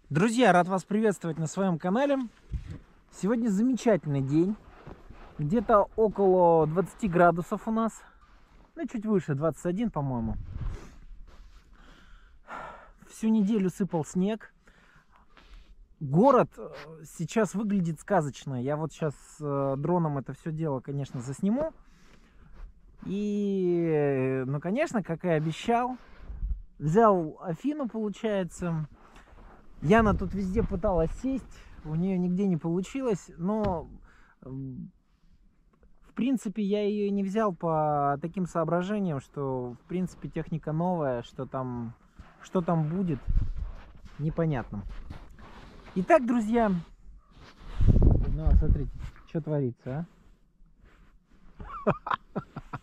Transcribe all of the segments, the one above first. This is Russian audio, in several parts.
Друзья, рад вас приветствовать на своем канале. Сегодня замечательный день. Где-то около 20 градусов у нас. Ну, чуть выше, 21, по-моему. Всю неделю сыпал снег. Город сейчас выглядит сказочно. Я вот сейчас дроном это все дело, конечно, засниму. И, ну, конечно, как и обещал, взял Афину, получается. Яна тут везде пыталась сесть, у нее нигде не получилось, но в принципе я ее не взял по таким соображениям, что в принципе техника новая, что там будет, непонятно. Итак, друзья, ну смотрите, что творится, а?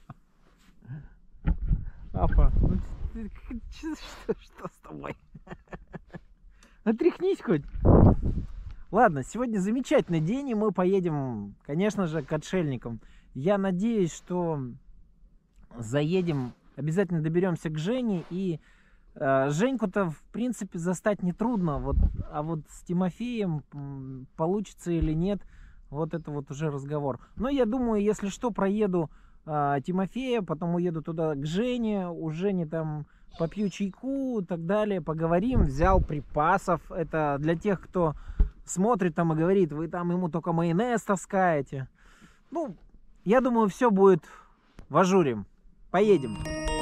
Апа, ну, что с тобой? Отряхнись хоть. Ладно, сегодня замечательный день, и мы поедем, конечно же, к отшельникам. Я надеюсь, что заедем, обязательно доберемся к Жене. И Женьку-то, в принципе, застать нетрудно. А вот с Тимофеем получится или нет, вот это вот уже разговор. Но я думаю, если что, проеду Тимофея, потом уеду туда к Жене. У Жени там попью чайку и так далее, поговорим. Взял припасов. Это для тех, кто смотрит там и говорит, вы там ему только майонез таскаете. Ну, я думаю, все будет в ажуре. Поедем.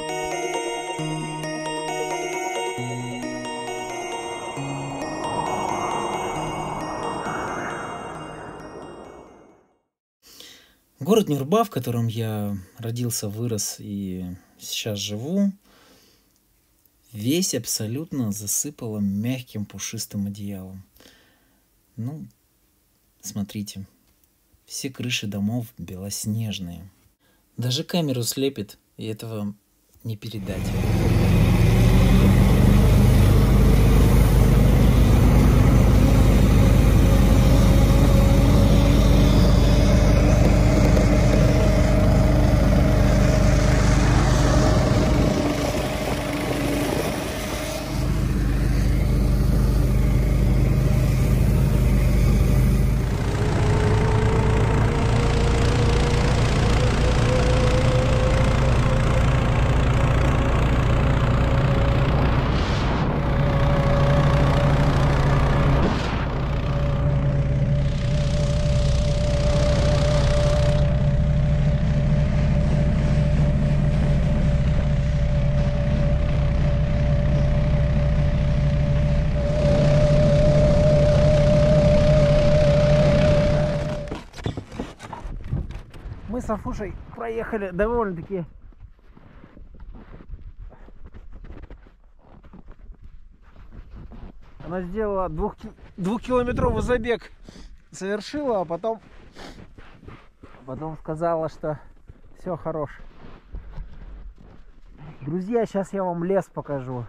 Город Нюрба, в котором я родился, вырос и сейчас живу, весь абсолютно засыпало мягким пушистым одеялом. Ну, смотрите, все крыши домов белоснежные. Даже камеру слепит, и этого не передать. Мы с Афушей проехали довольно-таки она сделала двухкилометровый забег, совершила, а потом сказала, что все хорош. Друзья, сейчас я вам лес покажу.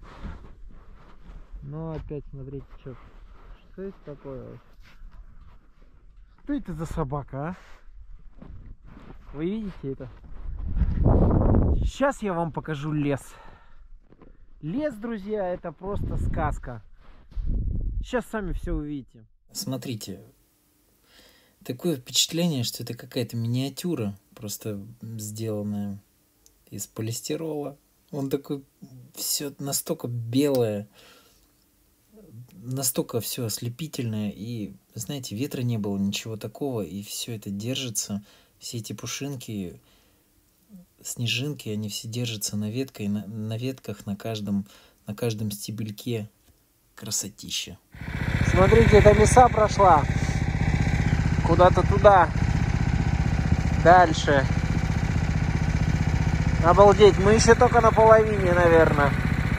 Ну опять смотрите, что это такое? Что это за собака, а? Вы видите это? Сейчас я вам покажу лес. Лес, друзья, это просто сказка. Сейчас сами все увидите. Смотрите. Такое впечатление, что это какая-то миниатюра, просто сделанная из полистирола. Он такой, все настолько белое, настолько все ослепительное. И, знаете, ветра не было, ничего такого. И все это держится. Все эти пушинки, снежинки, они все держатся на ветках, на каждом стебельке. Красотища. Смотрите, эта лиса прошла куда-то туда, дальше. Обалдеть, мы еще только на половине, наверное.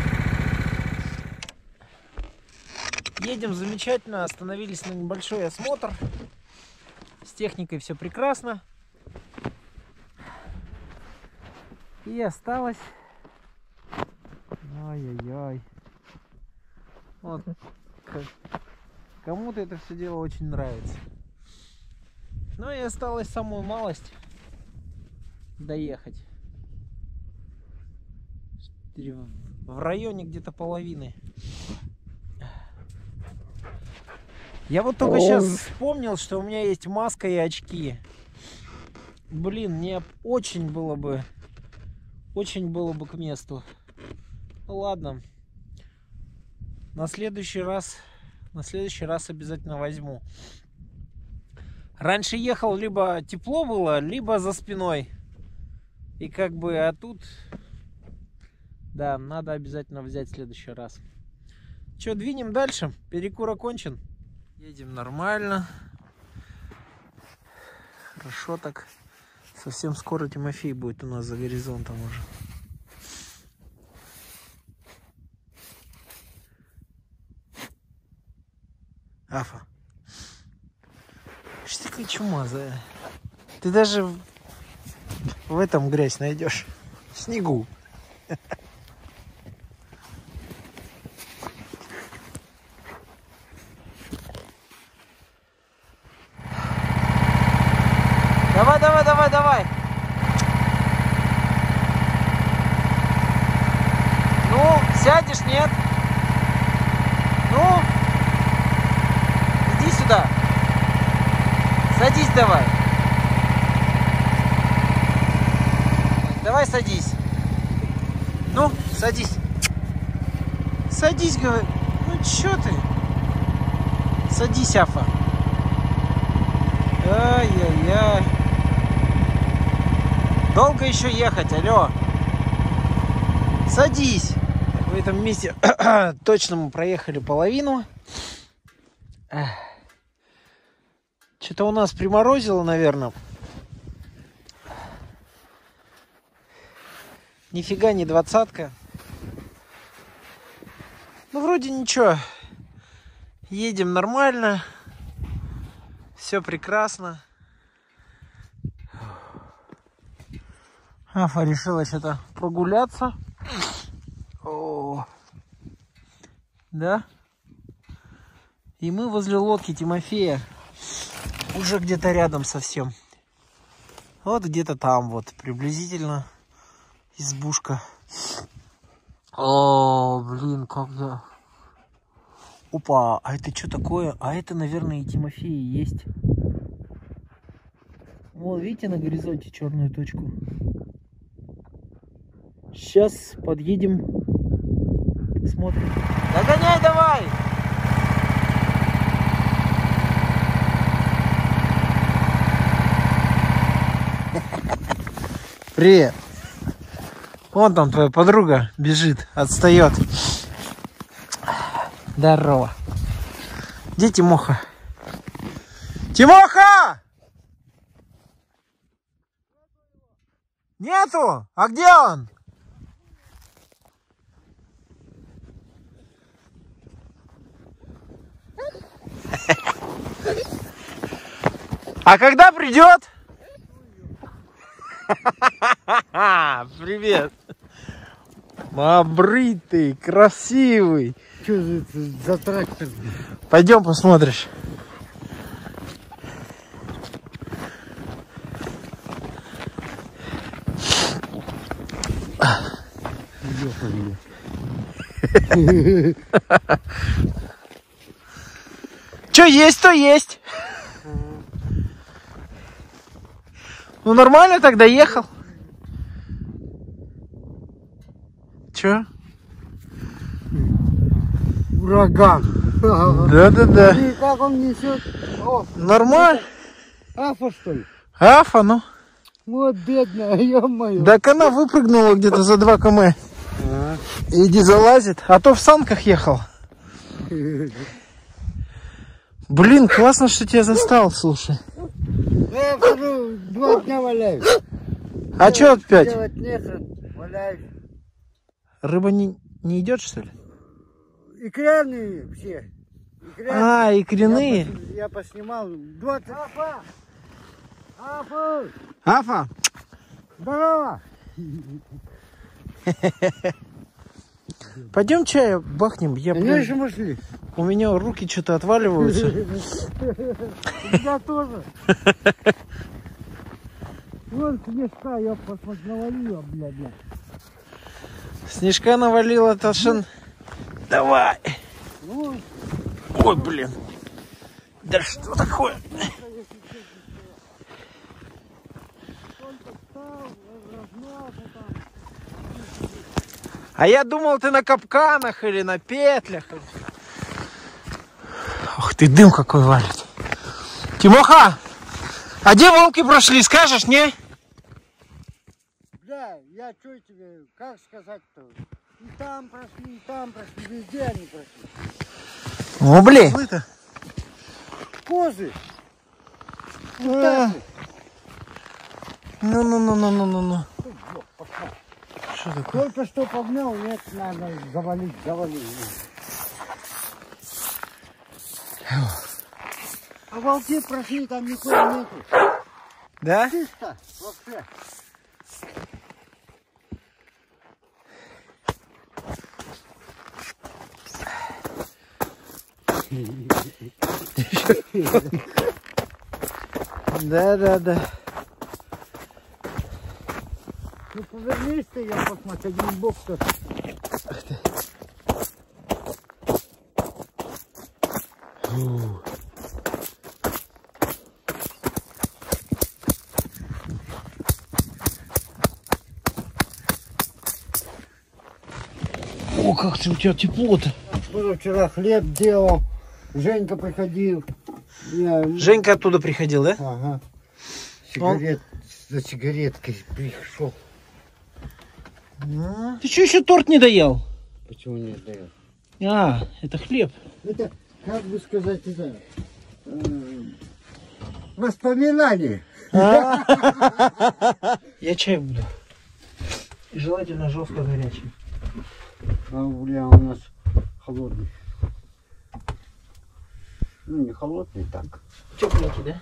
Едем замечательно, остановились на небольшой осмотр. С техникой все прекрасно. И осталось... Ой-ой-ой. Вот. Кому-то это все дело очень нравится. Ну и осталось самую малость доехать. В районе где-то половины. Я вот только сейчас вспомнил, что у меня есть маска и очки. Блин, мне очень было бы к месту. Ну ладно. На следующий раз обязательно возьму. Раньше ехал, либо тепло было, либо за спиной. И как бы, а тут... Да, надо обязательно взять в следующий раз. Че, двинем дальше? Перекур окончен. Едем нормально. Хорошо так. Совсем скоро Тимофей будет у нас за горизонтом уже. Афа. Что ты такая чумазая? Ты даже в этом грязь найдешь. В снегу. Давай, давай, давай, давай. Ну, сядешь, нет? Ну, иди сюда. Садись давай. Давай садись. Ну, садись. Садись, говорю. Ну, чё ты? Садись, Афа. Ай-яй-яй. Долго еще ехать, алло. Садись. В этом месте точно мы проехали половину. Что-то у нас приморозило, наверное. Нифига не 20-ка. Ну, вроде ничего. Едем нормально. Все прекрасно. Афа решила что-то прогуляться. О, да? И мы возле лодки Тимофея. Уже где-то рядом совсем. Вот где-то там вот приблизительно избушка. О, блин, как я... Опа, а это что такое? А это, наверное, и Тимофея есть. Вот, видите на горизонте черную точку? Сейчас подъедем, посмотрим. Догоняй давай! Привет! Вон там твоя подруга бежит, отстает. Здорово. Где Тимоха? Тимоха! Нету? А где он? А когда придет? Привет. Обрытый, красивый. Что за трактор? Пойдем посмотришь. Что есть, то есть. Ну нормально тогда ехал. Че? Ураган. Да-да-да. И как он несет? О, нормально. Афа, что ли? Афа, ну. Вот бедная, ё-моё. Так она выпрыгнула где-то за 2 км. Иди залазит. А то в санках ехал. Блин, классно, что тебя застал, слушай. Я хожу, 2 дня валяюсь. А что опять? Делать нехрен, валяюсь. Рыба не идет, что ли? Икряные все. А, икряные. Я поснимал. 20. Афа! Афа! Афа! Здорово! Пойдем чая бахнем. Конечно, мы шли. У меня руки что-то отваливаются. Я тоже. Вон снежка, я посмотрел, навалила, блядь. Снежка навалила, Ташин. Давай. Ну, Ой, блин. Да что такое? А я думал, ты на капканах или на петлях. Ух ты, дым какой валит. Тимоха, а где волки прошли, скажешь, не? Бля, я что тебе, как сказать-то? И там прошли, везде они прошли. О, блин. Козы! Ну. Что такое? Только что погнал, нет, надо завалить. А волки прошли, там никого нету. Да? Чисто вообще. Да. Ну повернись ты, я посмотрю, один бок тут. О, как ты, у тебя тепло-то. Было вчера хлеб делал, Женька приходил. Женька оттуда приходил, да? Ага. За сигареткой пришел. Ты что, еще торт не доел? Почему не дает? А, это хлеб. Это, как бы сказать, это воспоминание. Я чай буду. И желательно жестко горячий. А бля, у нас холодный. Ну не холодный, так. Тепленький, да?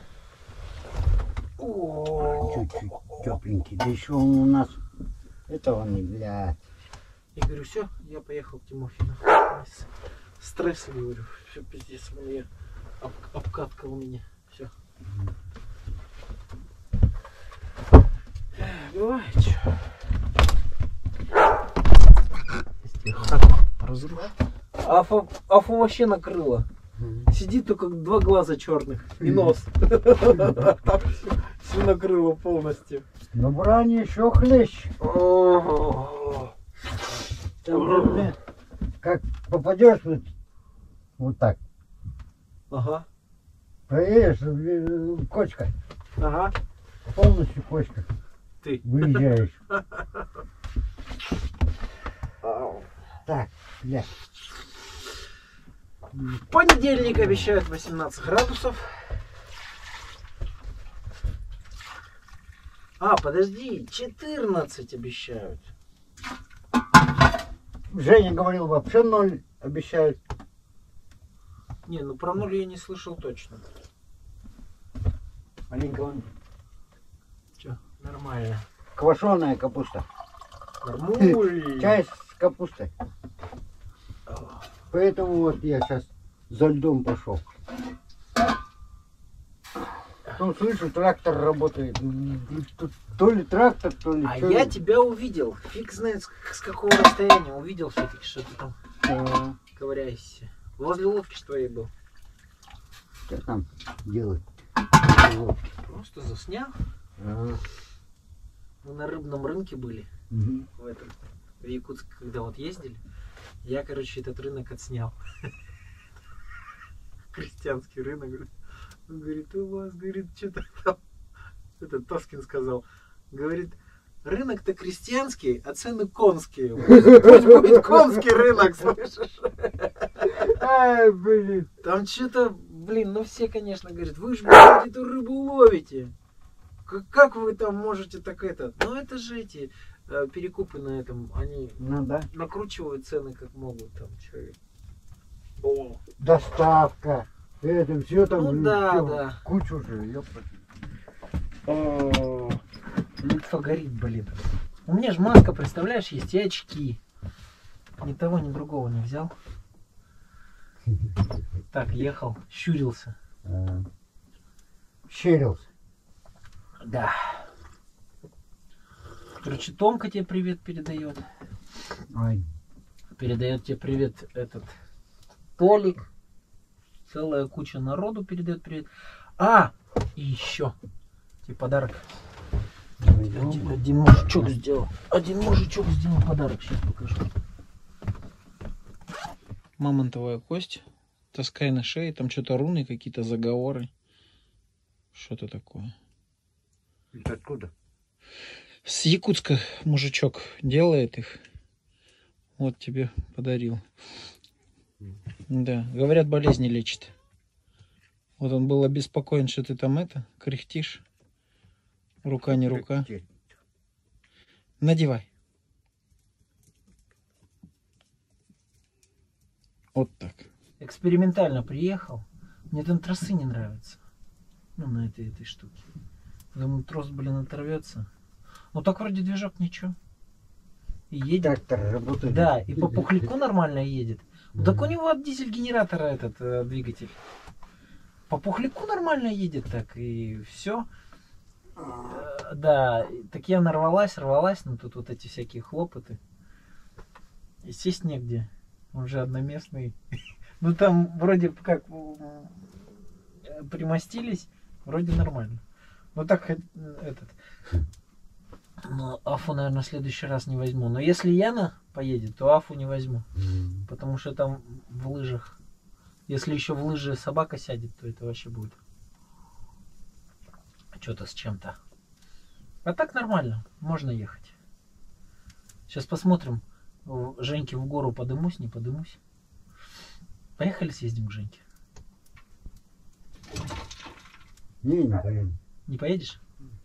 Чуть-чуть тепленький. Да еще он у нас этого не, блядь. Я говорю, все, я поехал к Тимофину. Стресс, говорю, все пиздец, я обкатка у меня. Все. Бывает, что. Разруш. Афу вообще накрыло. Сидит только два глаза черных и нос. Там все накрыло полностью. Но брани еще хлещ. Там, как попадешь вот так. Ага. Проедешь, кочка. Ага. Полностью кочка. Ты. Выезжаешь. Так, бля. В понедельник обещают 18 градусов. А, подожди, 14 обещают. Женя говорил, вообще 0 обещают. Не, ну про 0 я не слышал точно. Маленько он. Че, нормально. Квашеная капуста. Нормуль. Чай с капустой. Поэтому вот я сейчас за льдом пошел. Потом слышу, трактор работает. Тут то ли трактор, то ли... А я тебя увидел. Фиг знает с какого расстояния. Увидел все-таки, что ты там ковыряешься. Возле лодки твоей был. Что там делать? Просто заснял. Мы на рыбном рынке были. В Якутск, когда вот ездили. Я, короче, этот рынок отснял. Крестьянский рынок. Он говорит, у вас, говорит, что-то там. Этот Тоскин сказал. Говорит, рынок-то крестьянский, а цены конские. Пусть будет конский рынок, слышишь? Ай, блин. Там что-то, блин, ну все, конечно, говорят, вы же, блядь, эту рыбу ловите. Как вы там можете так это? Ну это же эти перекупы на этом, они накручивают цены как могут там, человек. О. Доставка. Это все там, ну, да. Кучу же, ёпта. Лицо горит, блин. У меня же маска, представляешь, есть и очки. Ни того, ни другого не взял. Так, ехал, щурился. Щерился. Да. Короче, Томка тебе привет передает. Ой. Передает тебе привет этот Толик. Целая куча народу передает привет. А, и еще тебе подарок. Один мужичок сделал. Один мужичок сделал подарок. Сейчас покажу. Мамонтовая кость. Таскай на шее. Там что-то руны, какие-то заговоры. Что-то такое. Это откуда? С Якутска мужичок делает их. Вот тебе подарил. Да, говорят, болезни лечит. Вот он был обеспокоен, что ты там кряхтишь. Рука не рука. Надевай. Вот так. Экспериментально приехал. Мне там тросы не нравятся. Ну, на этой штуке. Думаю, трос, блин, оторвется. Ну так вроде движок ничего. И едет. Трактор работает. Да, и по пухляку нормально едет. Так у него от дизель-генератора этот двигатель. По пухляку нормально едет так, и все. Да, так я рвалась, но тут вот эти всякие хлопоты. И сесть негде. Он же одноместный. Ну там вроде как примостились, вроде нормально. Ну так этот. Но Афу, наверное, в следующий раз не возьму. Но если Яна поедет, то Афу не возьму. Потому что там в лыжах. Если еще в лыжи собака сядет, то это вообще будет что-то с чем-то. А так нормально, можно ехать. Сейчас посмотрим. Женьке в гору подымусь, не подымусь. Поехали съездим к Женьке. Не поеду. Не поедешь?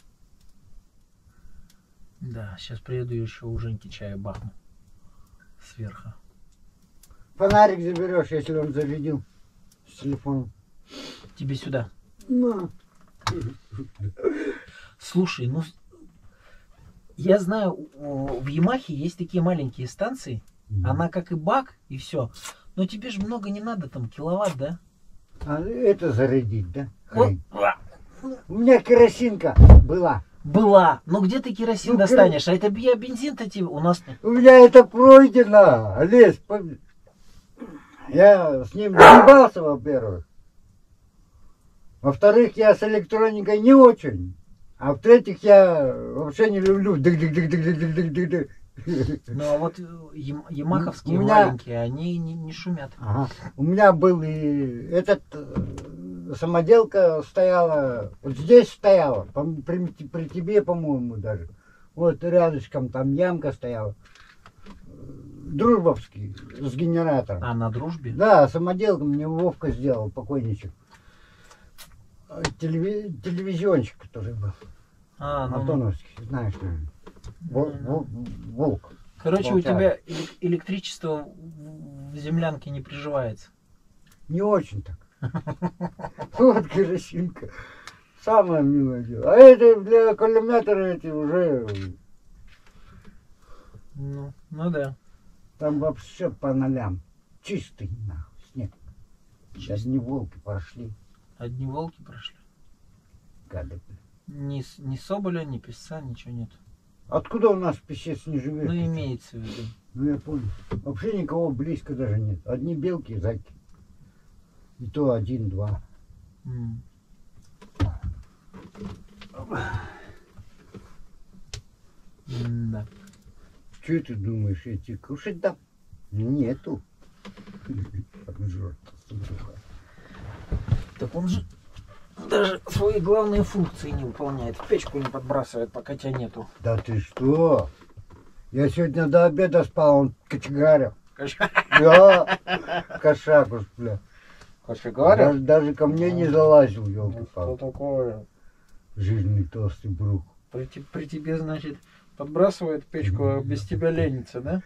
Да, сейчас приеду еще у Женьки чая бахну. Сверху. Фонарик заберешь, если он зарядил с телефоном. Тебе сюда. На. Слушай, ну я знаю, в Ямахе есть такие маленькие станции. Она как и бак, и все. Но тебе же много не надо, там киловатт, да? А это зарядить, да? Вот. У меня керосинка была. Была. Но где ты керосин Ну, достанешь? А это бензин-то тебе у нас. У меня это пройдено, Олесь. Я с ним ебался, во-первых. Во-вторых, я с электроникой не очень. А в-третьих, я вообще не люблю. Ну а вот ямаховские У меня- маленькие, они не шумят. Ага. У меня был и этот самоделка стояла, вот здесь стояла, при тебе, по-моему, даже. Вот рядышком там ямка стояла. Дружбовский, с генератором. А на дружбе? Да, самоделка мне Вовка сделал, покойничек. Телевизионщик, который был. А, ну, Антоновский, знаешь, наверное. Волк. короче, у Волчар. тебя электричество в землянке не приживается. Не очень так. Вот керосинка. Самое милое дело. А это для коллиматора эти уже... Ну да. Там вообще по нолям. Чистый, нахуй, снег. Сейчас не волки прошли. Одни волки прошли. Гады. Ни соболя, ни песца, ничего нет. Откуда у нас песец не живет? Ну, имеется в виду. Ну, я понял. Вообще никого близко даже нет. Одни белки и зайки. И то один-два. М. Да. Что ты думаешь, я тебе кушать дам? Нету. Жжёт, сука. Так он же даже свои главные функции не выполняет. В печку не подбрасывает, пока тебя нету. Да ты что? Я сегодня до обеда спал, он кочегарил. Да, кошак уж, бля. Даже ко мне не залазил, Что елки-палки. такое? Жирный толстый брух. При тебе, значит, подбрасывает в печку, а без тебя ленится, да?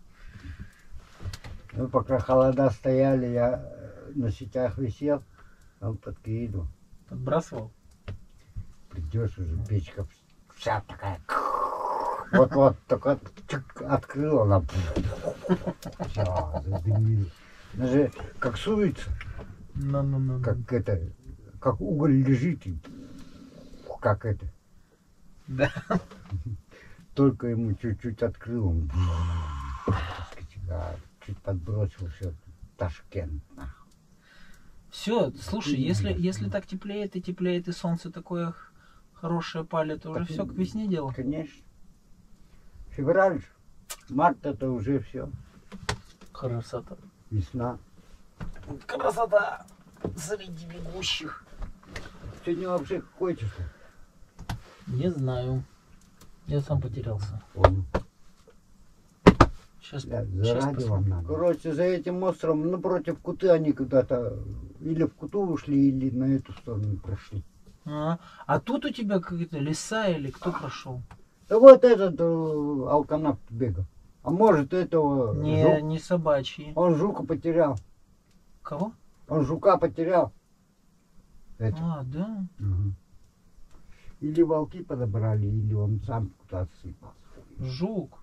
Ну, пока холода стояли, я на сетях висел, он подкидывал. Подбрасывал? Придешь уже, печка вся такая. Вот, только открыла она. Все, задымила. Даже как суется, Ну. как это, как уголь лежит, и как это. Да. Только ему чуть-чуть открыл, он чуть подбросил все, Ташкент, нахуй. Все, слушай, если так теплеет и солнце такое хорошее палит, то уже Так, все к весне дело. Конечно. Февраль, же. Март это уже все. Красота. Весна. Красота среди бегущих. Сегодня вообще какое число? Не знаю. Я сам потерялся. Понял. Сейчас, Да, сейчас заради посмотрим. вам надо. Короче, за этим островом, напротив Куты они куда-то или в Куту ушли, или на эту сторону прошли. А тут у тебя какие-то леса или кто прошел? Да вот этот алканавт бегал. А может этого жук. Не собачьи. Он жука потерял. Кого? Он жука потерял. Это. А, да. Мгм. Или волки подобрали, или он сам куда-то сыпался. Жук.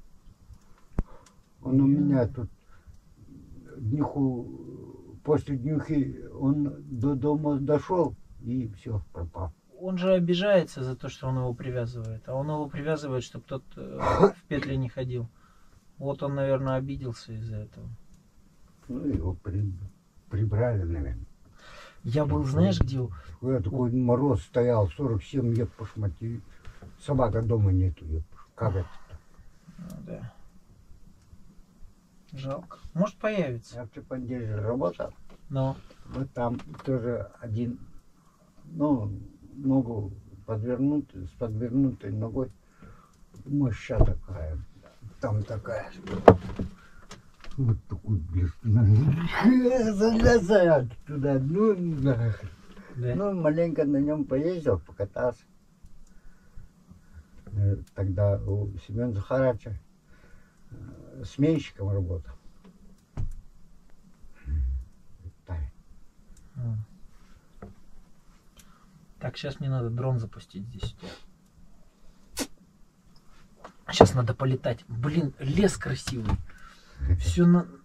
Он у меня тут днюху, после днюхи он до дома дошел и все, пропал. Он же обижается за то, что он его привязывает. А он его привязывает, чтобы тот в петли не ходил. Вот он, наверное, обиделся из-за этого. Ну, его прибрали, наверное. Я был, знаешь, где? Когда такой мороз стоял, 47, еб пошмати. Собака дома нету, еб. Как это? Да. Жалко. Может, появится. Я в Чепанделе работал. Но. Вот там тоже один, ну, ногу с подвернутой ногой. Моща такая. Там такая. Вот такой, блин. Залезает туда. Ну, нахрен. Да. Ну, маленько на нем поездил, покатался. Тогда у Семена Захарача сменщиком работал. Так, сейчас мне надо дрон запустить здесь. Сейчас надо полетать. Блин, лес красивый. Все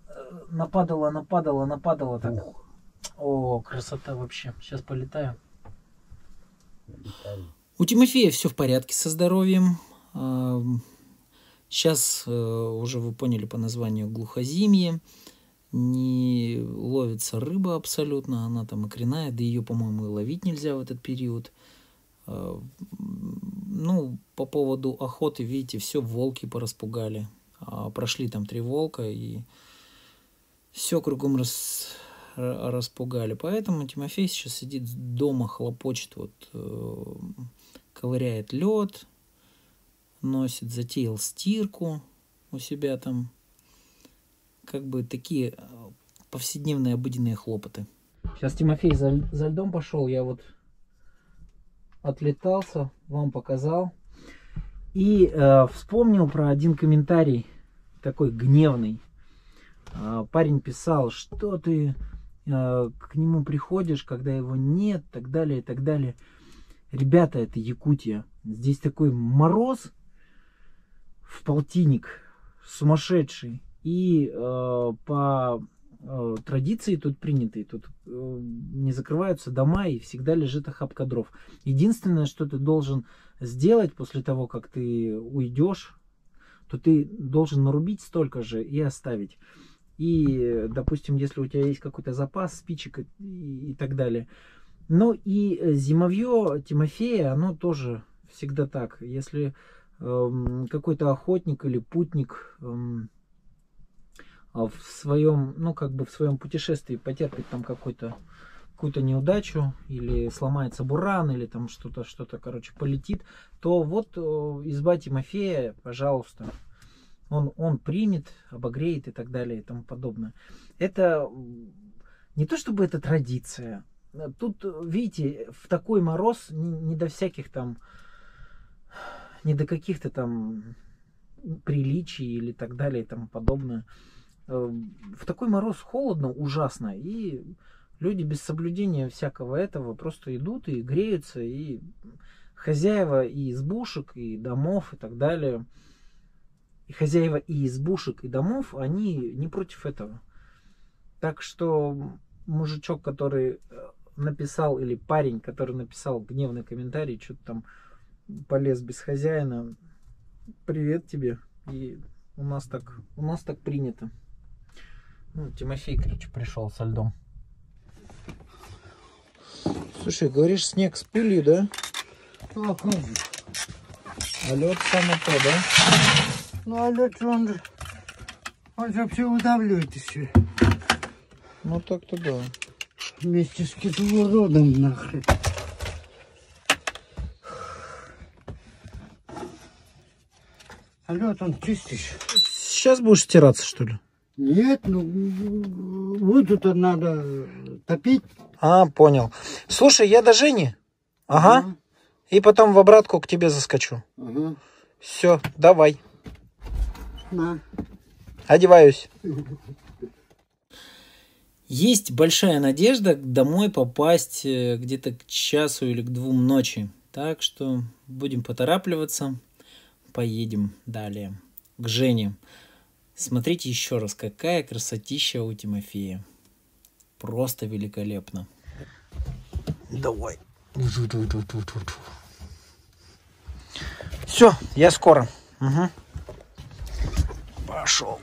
нападало так. О, красота вообще. Сейчас полетаю. У Тимофея все в порядке со здоровьем. Сейчас уже вы поняли по названию глухозимье. Не ловится рыба абсолютно, она там икряная, да ее, по-моему, и ловить нельзя в этот период. Ну, по поводу охоты, видите, все волки пораспугали. Прошли там 3 волка и все кругом распугали. Поэтому Тимофей сейчас сидит дома, хлопочет, вот, ковыряет лед, носит, затеял стирку у себя там. Как бы такие повседневные обыденные хлопоты. Сейчас Тимофей за льдом пошел, я вот отлетался, вам показал. И вспомнил про один комментарий, такой гневный. Парень писал, что ты к нему приходишь, когда его нет, так далее, и так далее. Ребята, это Якутия. Здесь такой мороз в полтинник сумасшедший. И по традиции тут принятой, тут не закрываются дома и всегда лежит охапка дров. Единственное, что ты должен сделать после того, как ты уйдешь, то ты должен нарубить столько же и оставить. И, допустим, если у тебя есть какой-то запас спичек и так далее. Ну и зимовье Тимофея, оно тоже всегда так. Если какой-то охотник или путник в своем, ну, как бы в своем путешествии потерпит там какую-то неудачу, или сломается буран, или там что-то, короче, полетит, то вот изба Тимофея, пожалуйста, он примет, обогреет и так далее и тому подобное. Это не то чтобы это традиция. Тут, видите, в такой мороз не до всяких там, не до каких-то там приличий или так далее и тому подобное. В такой мороз холодно, ужасно, и люди без соблюдения всякого этого просто идут и греются, и хозяева и избушек, и домов, и так далее, и хозяева и избушек, и домов, они не против этого. Так что мужичок, который написал, или парень, который написал гневный комментарий, что-то там полез без хозяина, привет тебе, и у нас так принято. Ну, Тимофей, короче, пришел со льдом. Слушай, говоришь, снег с пылью, да? Ну, а как же? А лед само то, да? Ну, а лед, он же вообще удавливает еще. Ну так-то да. Вместе с кислородом нахрен. А лед он чистый. Сейчас будешь стираться, что ли? Нет, ну вот тут надо топить. А, понял. Слушай, я до Жени. Ага. И потом в обратку к тебе заскочу. Ага. Все, давай. На. Одеваюсь. Есть большая надежда домой попасть где-то к часу или к 2 ночи. Так что будем поторапливаться. Поедем далее к Жене. Смотрите еще раз, какая красотища у Тимофея. Просто великолепно. Давай. Все, я скоро. Угу. Пошел.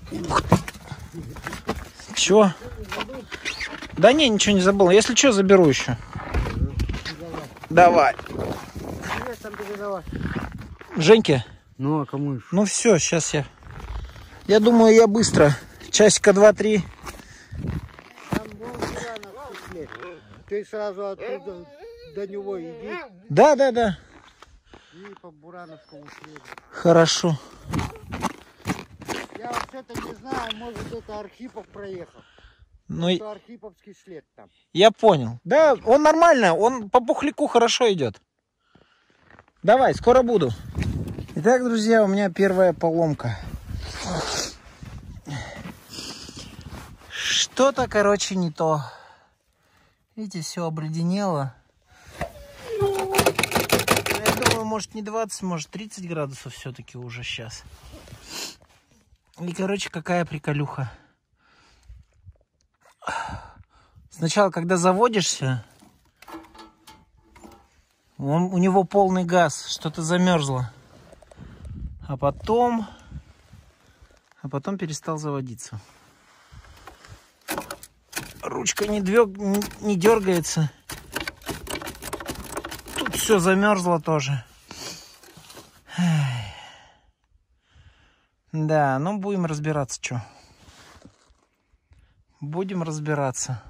Чего? Да не, ничего не забыл. Если что, заберу еще. Давай. Женьке? Ну, а кому еще? Ну все, сейчас я. Я думаю, я быстро. Часика 2-3. Ты сразу оттуда до него иди. Да. И по Бурановскому следу. Хорошо. Я вообще-то не знаю, может это Архипов проехал. Ну, Это Архиповский след там. я понял. Да, он нормально, он по пухляку хорошо идет. Давай, скоро буду. Итак, друзья, у меня первая поломка. Что-то, короче, не то. Видите, все обледенело. Я думаю, может не 20, может 30 градусов все-таки уже сейчас. И, короче, какая приколюха. Сначала, когда заводишься, у него полный газ, что-то замерзло. А потом перестал заводиться. Ручка не дергается. Тут все замерзло тоже. Да, ну будем разбираться, что. Будем разбираться.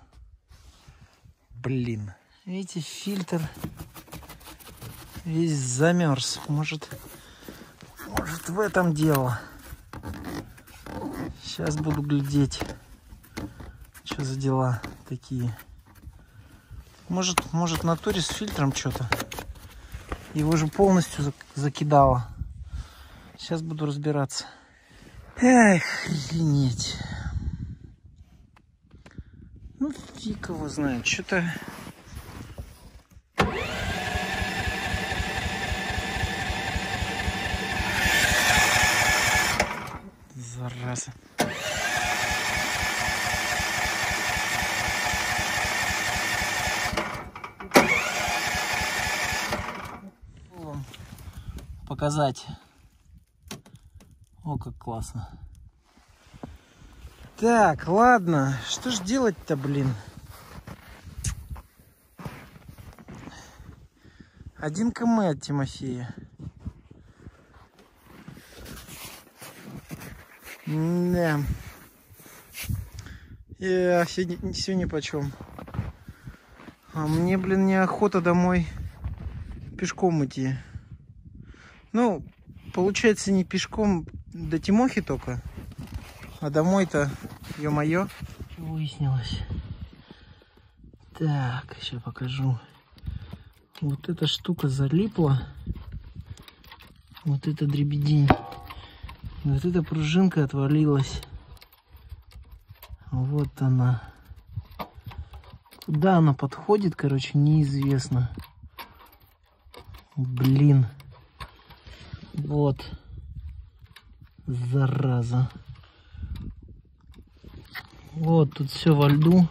Блин. Видите, фильтр весь замерз. Может в этом дело. Сейчас буду глядеть, что за дела такие. Может в натуре с фильтром что-то. Его же полностью закидало. Сейчас буду разбираться. Эх, охренеть. Ну, фиг его знает. Что-то... Зараза. Показать. О, как классно. Так, ладно. Что ж делать-то, блин? 1 км от Тимофея. Да. Я все ни почем. А мне, блин, неохота домой пешком идти. Ну, получается, не пешком до Тимохи только. А домой-то, ё-моё. Выяснилось. Так, сейчас покажу. Вот эта штука залипла. Вот эта дребедень. Вот эта пружинка отвалилась. Вот она. Куда она подходит, короче, неизвестно. Блин. Вот. Зараза. Вот тут все во льду.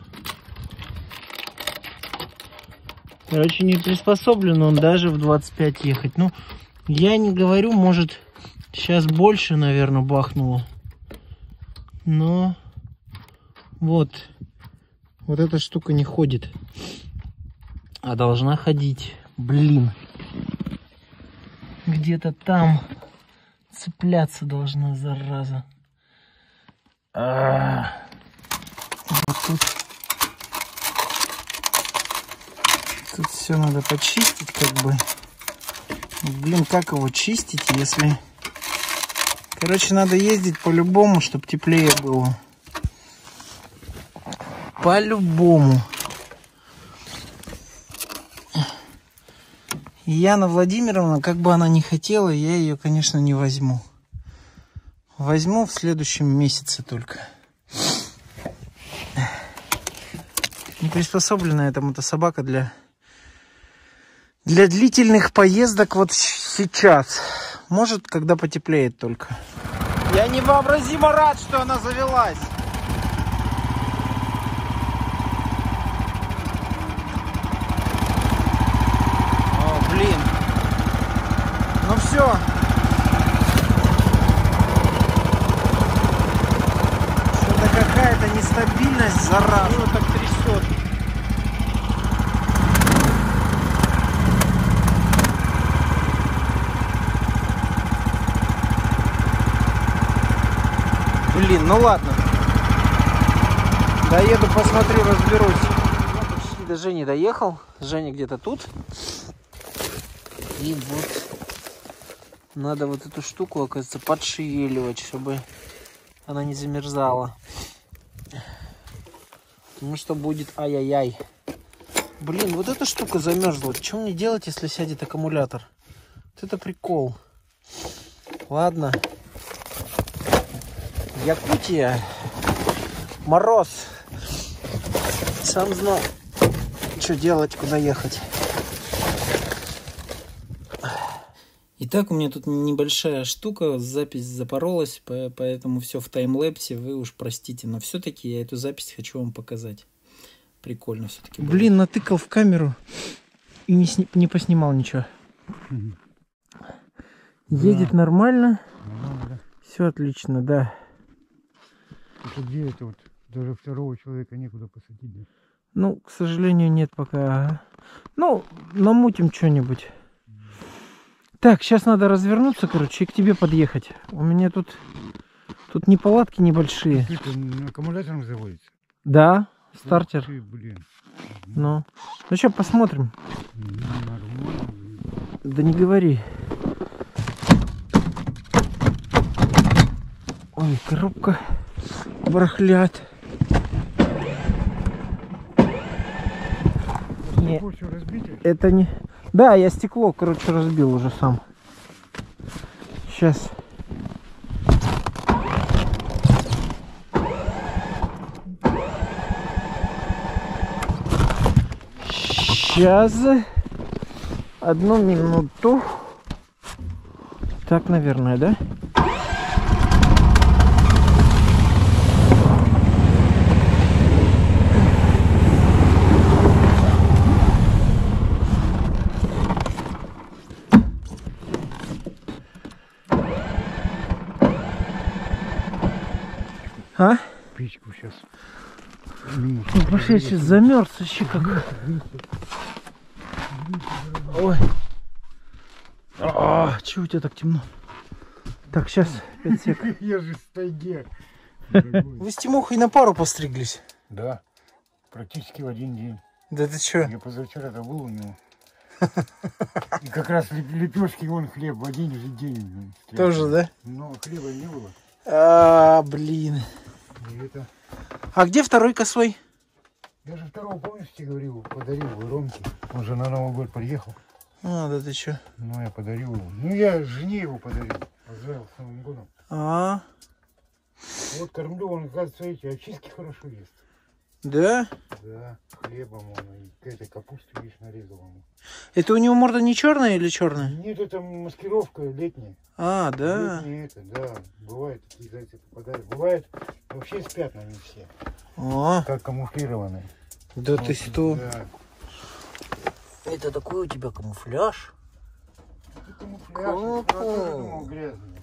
Короче, не приспособлен он даже в 25 ехать. Ну, я не говорю, может, сейчас больше, наверное, бахнуло. Но вот эта штука не ходит. А должна ходить. Блин. Где-то там цепляться должна, зараза. Вот тут. Тут все надо почистить, как бы. Блин, как его чистить, если... Короче, надо ездить по-любому, чтобы теплее было. По-любому. Яна Владимировна, как бы она ни хотела, я ее, конечно, не возьму. Возьму в следующем месяце только. Не приспособлена эта мотособака для длительных поездок вот сейчас. Может, когда потеплеет только. Я невообразимо рад, что она завелась. О, блин. Ну все. Что-то какая-то нестабильность, зараза. Ну, так трясет. Блин, ну ладно. Доеду, посмотрю, разберусь. Я почти до Жени доехал. Женя где-то тут. И вот надо вот эту штуку, оказывается, подшевеливать, чтобы она не замерзала. Потому что будет ай-яй-яй. Блин, вот эта штука замерзла. Что мне делать, если сядет аккумулятор? Вот это прикол. Ладно. Якутия. Мороз. Сам знал, что делать, куда ехать. Итак, у меня тут небольшая штука, запись запоролась, поэтому все в таймлэпсе, вы уж простите, но все-таки я эту запись хочу вам показать. Прикольно все-таки. Блин, натыкал в камеру и не поснимал ничего. Едет нормально. Все отлично, да. Это где это вот? Даже второго человека некуда посадить. Да? Ну, к сожалению, нет пока. Ну, намутим что-нибудь. Так, сейчас надо развернуться, короче, и к тебе подъехать. У меня тут неполадки небольшие. Это аккумулятором заводится? Да, стартер. Ты, блин. Ну сейчас посмотрим. Нормально. Да не говори. Ой, коробка барахлят. Не, это не... Да, я стекло, короче, разбил уже сам. Сейчас. Сейчас. Одну минуту. Так, наверное, да? А? Печку сейчас. Ну, пошли, сейчас замерз еще как. Ой. Чего у тебя так темно? Так, сейчас, 5 секунд. Я же в тайге. Вы с Тимохой на пару постриглись? Да, практически в один день. Да ты что? Я позавчера-то был у него. И как раз лепешки, вон хлеб в один же день. Тоже, да? Но хлеба не было. Блин. И это... А где второй косой? Я же второго, помнишь, тебе говорил, подарил Ромке. Он же на Новый год приехал. Да ты что? Ну, я подарил его. Ну, я жене его подарил. Поздравил с Новым годом. Вот кормлю, он, оказывается, эти очистки хорошо ест. Да? Да, хлебом он и этой капусты, видишь, нарезал ему. Это у него морда не черная или черная? Нет, это маскировка летняя. Да? Летняя это, да. Бывает, такие зайцы попадают. Бывает, вообще с пятнами все. Как камуфлированные. Да вот, ты что? Да. Это такой у тебя камуфляж? Это камуфляж, я тоже думал, грязный.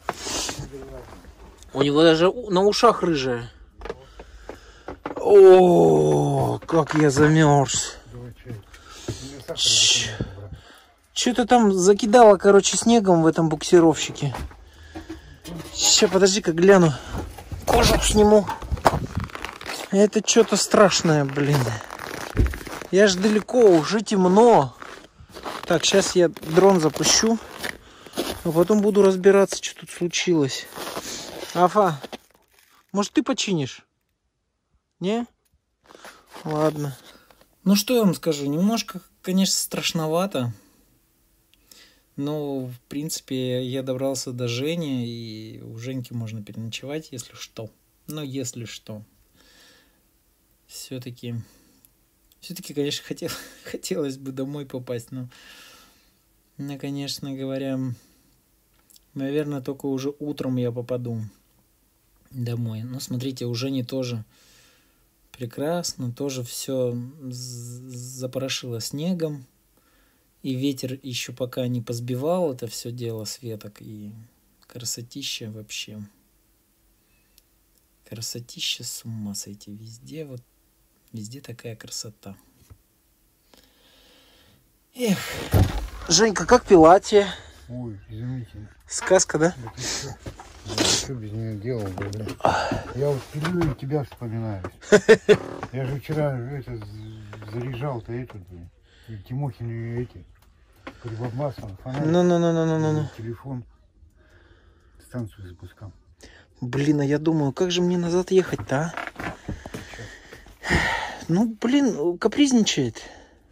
У него даже на ушах рыжая. О, как я замерз. Давай чай. Что-то там закидало, короче, снегом в этом буксировщике. Сейчас, подожди-ка, гляну. Кожу сниму. Это что-то страшное, блин. Я ж далеко, уже темно. Так, сейчас я дрон запущу. А потом буду разбираться, что тут случилось. Афа, может, ты починишь? Не? Ладно. Ну, что я вам скажу? Немножко, конечно, страшновато. Но, в принципе, я добрался до Жени, и у Женьки можно переночевать, если что. Но если что. Все-таки, конечно, хотелось бы домой попасть, но, конечно говоря, наверное, только уже утром я попаду домой. Но смотрите, у Жени тоже прекрасно, тоже все запорошило снегом. И ветер еще пока не позбивал это все дело с веток. И красотища вообще. Красотища, с ума сойти. Везде вот, везде такая красота. Эх. Женька, как Пилатия? Ой, изумительно. Сказка, да? Я что без нее делал бы, блин. Я вот пилю и тебя вспоминаю. Я же вчера это заряжал-то этот, блин. И Тимохин эти. Прибабасом, фонарик. Ну. Телефон. Станцию запускал. Блин, а я думаю, как же мне назад ехать-то, а? Ну, блин, капризничает.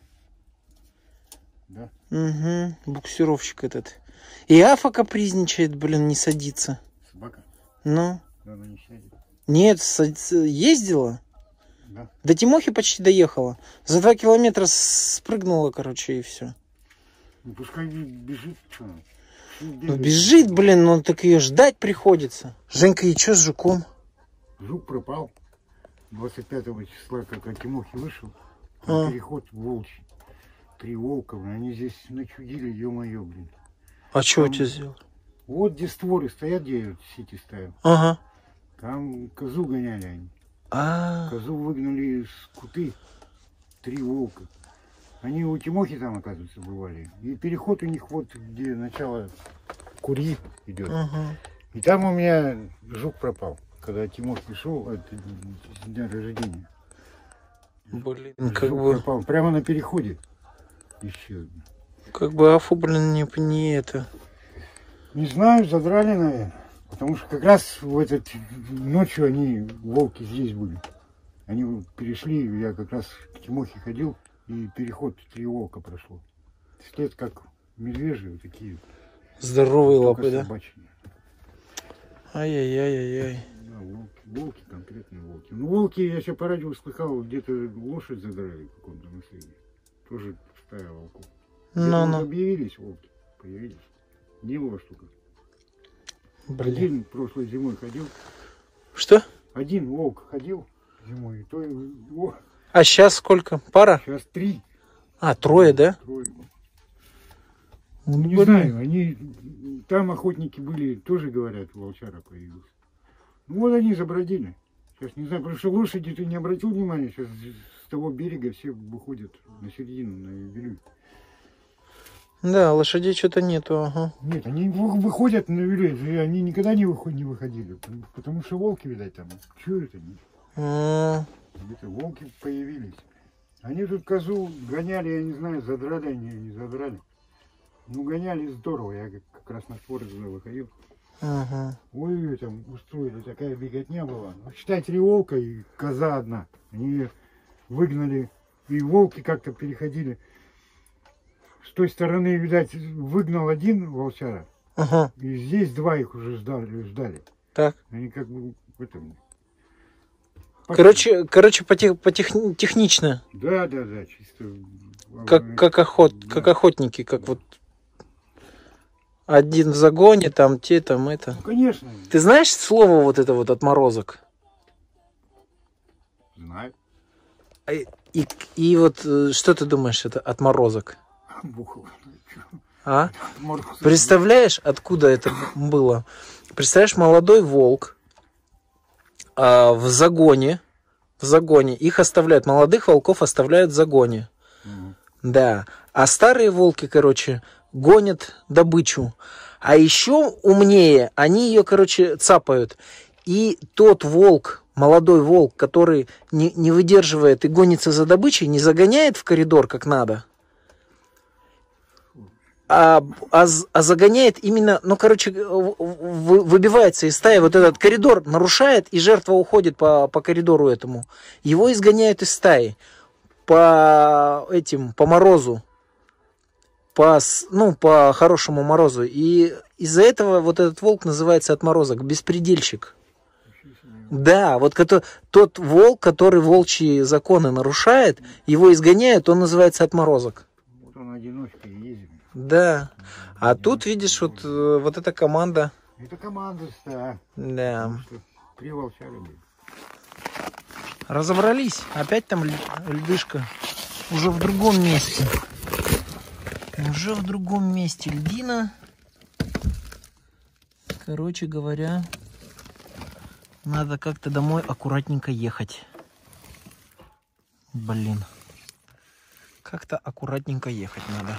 Да? Угу, буксировщик этот. И Афа капризничает, блин, не садится. Собака? Ну? Да, она не сядет. Нет, ездила. Да. До Тимохи почти доехала. За 2 километра спрыгнула, короче, и все. Ну, пускай не бежит, что? Ну, бежит, блин, но так ее ждать приходится. Женька, и что с жуком? Жук пропал. 25 числа, как от Тимохи вышел, на переход в Волчий. 3 волка, блин, они здесь начудили, ё-моё, блин. А что у тебя сделал? Вот где створы стоят, где я сети ставил. Ага. Там козу гоняли они. А. Козу выгнали с куты. 3 волка. Они у Тимохи там, оказывается, бывали. И переход у них вот, где начало Кури идет. И там у меня жук пропал. Когда Тимохи шел, это день рождения. Блин, Жук как бы... пропал. Прямо на переходе исчез. Как бы Афу, блин, не это... Не знаю, задрали, наверное. Потому что как раз в этот ночью они, волки, здесь были. Они вот перешли, я как раз к Тимохе ходил, и переход 3 волка прошло. След как медвежьи, вот такие. Здоровые лапы, да? Собачьи. Ай-яй-яй-яй-яй. Да, волки, конкретные волки. Ну, волки, я сейчас по радио слыхал, где-то лошадь задрали в каком-то наследии. Тоже стая волков. Ну. Объявились волки, появились. Не было штука. Блин. Один прошлой зимой ходил. Что? Один волк ходил зимой, и то А сейчас сколько? Пара? сейчас 3. А, 3, да? 3. Ну, Не знаю, они там охотники были, тоже говорят, волчара появился. Ну вот они забродили. Сейчас не знаю, потому что лошади, ты не обратил внимания, сейчас с того берега все выходят на середину, на юбилей. Да, лошадей что-то нету, ага. Нет, они выходят на юбилей, они никогда не выходили, потому что волки, видать, там чуют они. Где-то волки появились. Они тут козу гоняли, я не знаю, задрали они или не задрали. Ну, гоняли здорово, я как раз на створ выходил. Ой, там устроили, такая беготня была. Ну, считай, 3 волка и коза одна. Они ее выгнали, и волки как-то переходили. С той стороны, видать, выгнал один волчара, и здесь 2 их уже ждали. Так. Они как бы в этом... Короче, технично. Да, чисто. Как охотники, как вот один в загоне, там те, там это. Ну, конечно. Ты знаешь слово вот это вот отморозок? Знаю. И вот что ты думаешь, это отморозок? Бухал. А? Представляешь, откуда это было? Представляешь, молодой волк в загоне, их оставляют, молодых волков оставляют в загоне. Да. А старые волки, короче, гонят добычу. А еще умнее, они ее, короче, цапают. И тот волк, молодой волк, который не выдерживает и гонится за добычей, не загоняет в коридор как надо, а загоняет именно, ну, короче, выбивается из стаи, вот этот коридор нарушает, и жертва уходит по коридору этому. Его изгоняют из стаи по морозу, по хорошему морозу. И из-за этого вот этот волк называется отморозок, беспредельщик. Да, вот тот волк, который волчьи законы нарушает, его изгоняют, он называется отморозок. Вот он одиночкой ездит. Да. А тут, видишь, вот эта команда. Это команда, да. Да. Приволчали бы. Разобрались. Опять там льдышка. Уже в другом месте. Уже в другом месте льдина. Короче говоря, надо как-то домой аккуратненько ехать. Блин. Как-то аккуратненько ехать надо.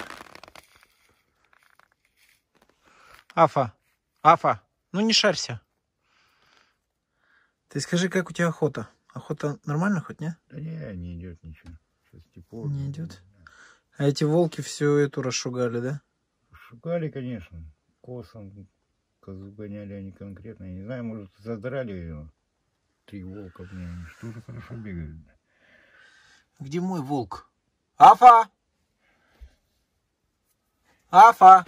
Афа, ну не шарься. Ты скажи, как у тебя охота? Охота нормально хоть, не? Да не идет ничего. Сейчас тепло. Не идет. А эти волки всю эту расшугали, да? Шугали, конечно. Косом козу гоняли они конкретно. Я не знаю, может, задрали ее. 3 волка в ней. Что же хорошо бегают. Где мой волк? Афа! Афа!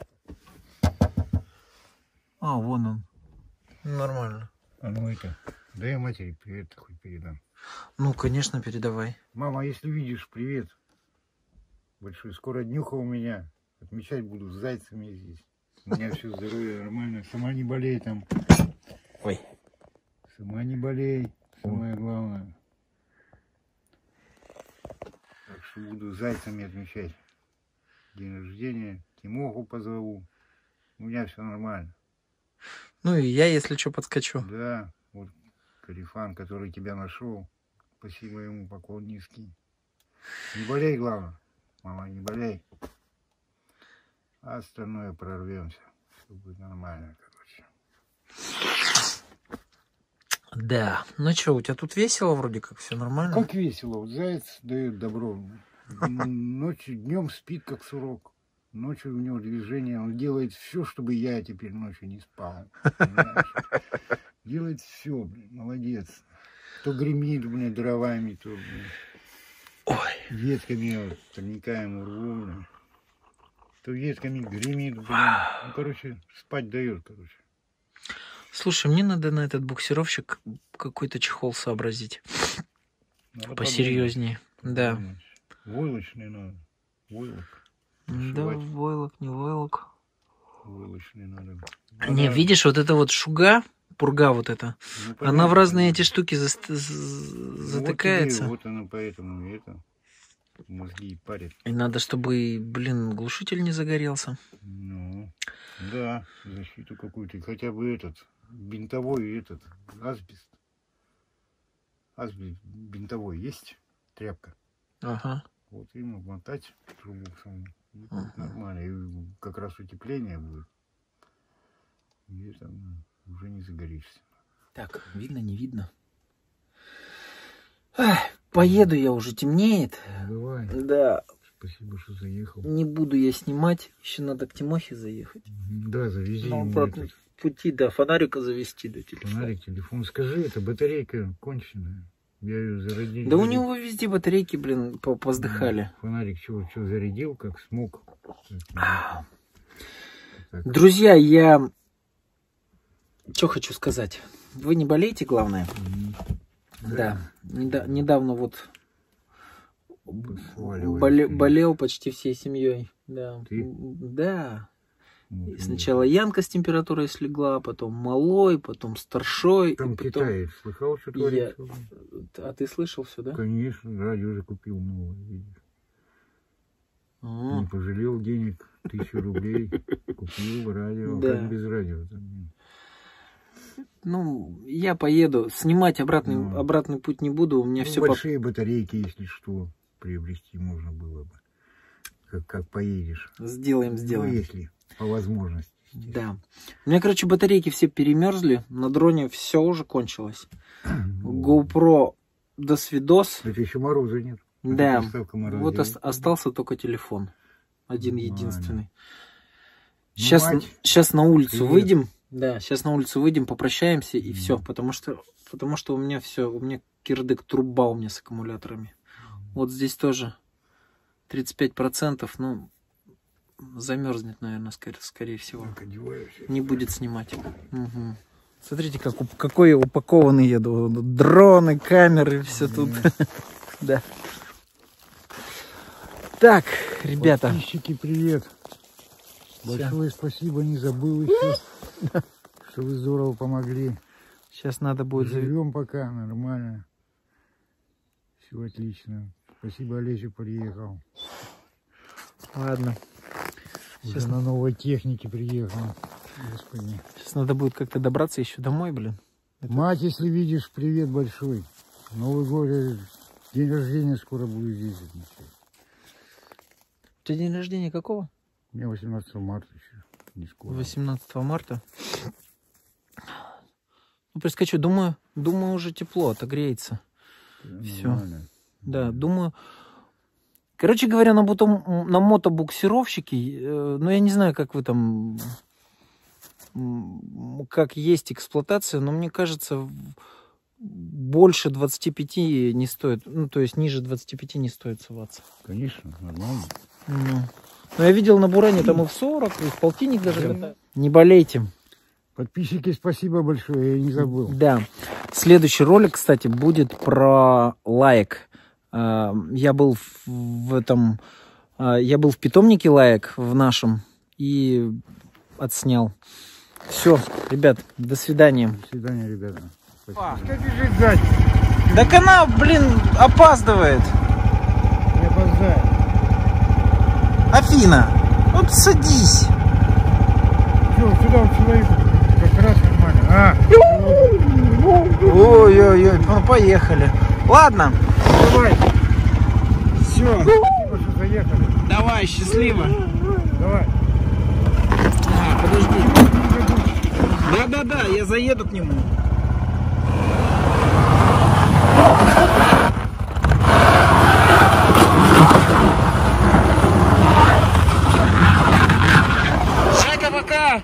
А, вон он. Нормально. А ну это, да я матери привет хоть передам. Ну, конечно, передавай. Мама, если видишь, привет. Большой. Скоро днюха у меня. Отмечать буду с зайцами здесь. У меня все здоровье нормально. Сама не болей там. Ой. Сама не болей. Самое главное. Так что буду с зайцами отмечать день рождения. Тимоху позову. У меня все нормально. Ну и я, если что, подскочу. Да, вот Карифан, который тебя нашел. Спасибо ему, поклон низкий. Не болей, главное. Мама, не болей. А остальное прорвемся. Все будет нормально, короче. Да. Ну что, у тебя тут весело вроде как, все нормально? Как весело. Вот заяц дает добро. Ночью, днем спит, как сурок. Ночью у него движение. Он делает все, чтобы я теперь ночью не спал. Понимаешь? Делает все, блин, молодец. То гремит, блин, дровами, то, блин, ветками, вот, турника ему рву, блин. То ветками гремит, блин. Ну, короче, спать дает, короче. Слушай, мне надо на этот буксировщик какой-то чехол сообразить. Надо посерьезнее. Да. Войлочный надо. Войлок. Да, войлок, не войлок. Войлочный надо. Не, видишь, вот это вот шуга, пурга вот эта, Ну, она в разные эти штуки Ну, затыкается. Вот она поэтому и это мозги парит. И надо, чтобы, блин, глушитель не загорелся. Ну, да, защиту какую-то. Хотя бы этот, бинтовой этот, асбест. Асбест бинтовой есть, тряпка. Ага. Вот им обмотать трубу саму. И будет нормально. И как раз утепление будет. И там уже не загоришься. Так, видно, не видно? Ах, поеду я уже, темнеет. Давай. Да. Спасибо, что заехал. Не буду я снимать. Еще надо к Тимохе заехать. Да, завези На ему обратном этот пути, да, фонарика завести до телефона. фонарик, телефон. Скажи, это батарейка конченая. Я ее зарядил. Да у него везде батарейки, блин, поздыхали. Фонарик чего зарядил, как смог. Так. Друзья, я что хочу сказать. Вы не болейте, главное. Да. Недавно вот болел почти всей семьей. Да. Ты? Да. И сначала Янка с температурой слегла, потом малой, потом старшой. Там и потом... Китай, слыхал, что творится? А ты слышал все, да? Конечно, радио уже купил новое, видишь. Не пожалел денег, 1000 рублей, купил радио, да. Как без радио. Ну, я поеду, снимать обратный путь не буду, у меня все... Большие батарейки, если что, приобрести можно было бы. как поедешь. Сделаем. Ну, если по возможности. Да. У меня, короче, батарейки все перемерзли. На дроне все уже кончилось. GoPro до свидос. Это еще мороза нет. Да. Вот остался только телефон. Один единственный. Сейчас на улицу выйдем. Да, сейчас на улицу выйдем, попрощаемся и все. Потому что у меня все. У меня кирдык, труба у меня с аккумуляторами. Вот здесь тоже 35%. Ну, замерзнет, наверное, скорее всего. Не будет снимать. Угу. Смотрите, какой упакованный еду. Дроны, камеры, все тут. Да. Так, ребята. Подписчики, привет. Большое спасибо, не забыл еще, что вы здорово помогли. Сейчас надо будет... Живем пока, нормально. Все отлично. Спасибо, Олесю приехал. Ладно. Сейчас на новой технике приехал. Господи. Сейчас надо будет как-то добраться еще домой, блин. Мать, если видишь, привет большой. Новый год, день рождения скоро будет здесь. У тебя день рождения какого? У меня 18 марта еще. Не скоро. 18 марта. Ну, прискочу. Думаю, уже тепло, отогреется. Все. Да, думаю... Короче говоря, на мотобуксировщике, ну, я не знаю, как вы там, как есть эксплуатация, но мне кажется, больше 25 не стоит, ну, то есть ниже 25 не стоит соваться. Конечно, нормально. Но я видел на Буране там и в 40, и в полтинник даже катают. Не болейте. Подписчики, спасибо большое, я не забыл. Да. Следующий ролик, кстати, будет про лаек. Я был в питомнике лаек в нашем и отснял. Все, ребят, до свидания. До свидания, ребята. Как бежит сзади? Так она, блин, опаздывает. Не опоздает. Афина, вот садись. Что, сюда у человека как раз нормально. Ой-ой-ой, ну поехали. Ладно. Давай. Все, спасибо, что заехали. Давай, счастливо. Давай. Подожди. Да, я заеду к нему. Шайка, пока.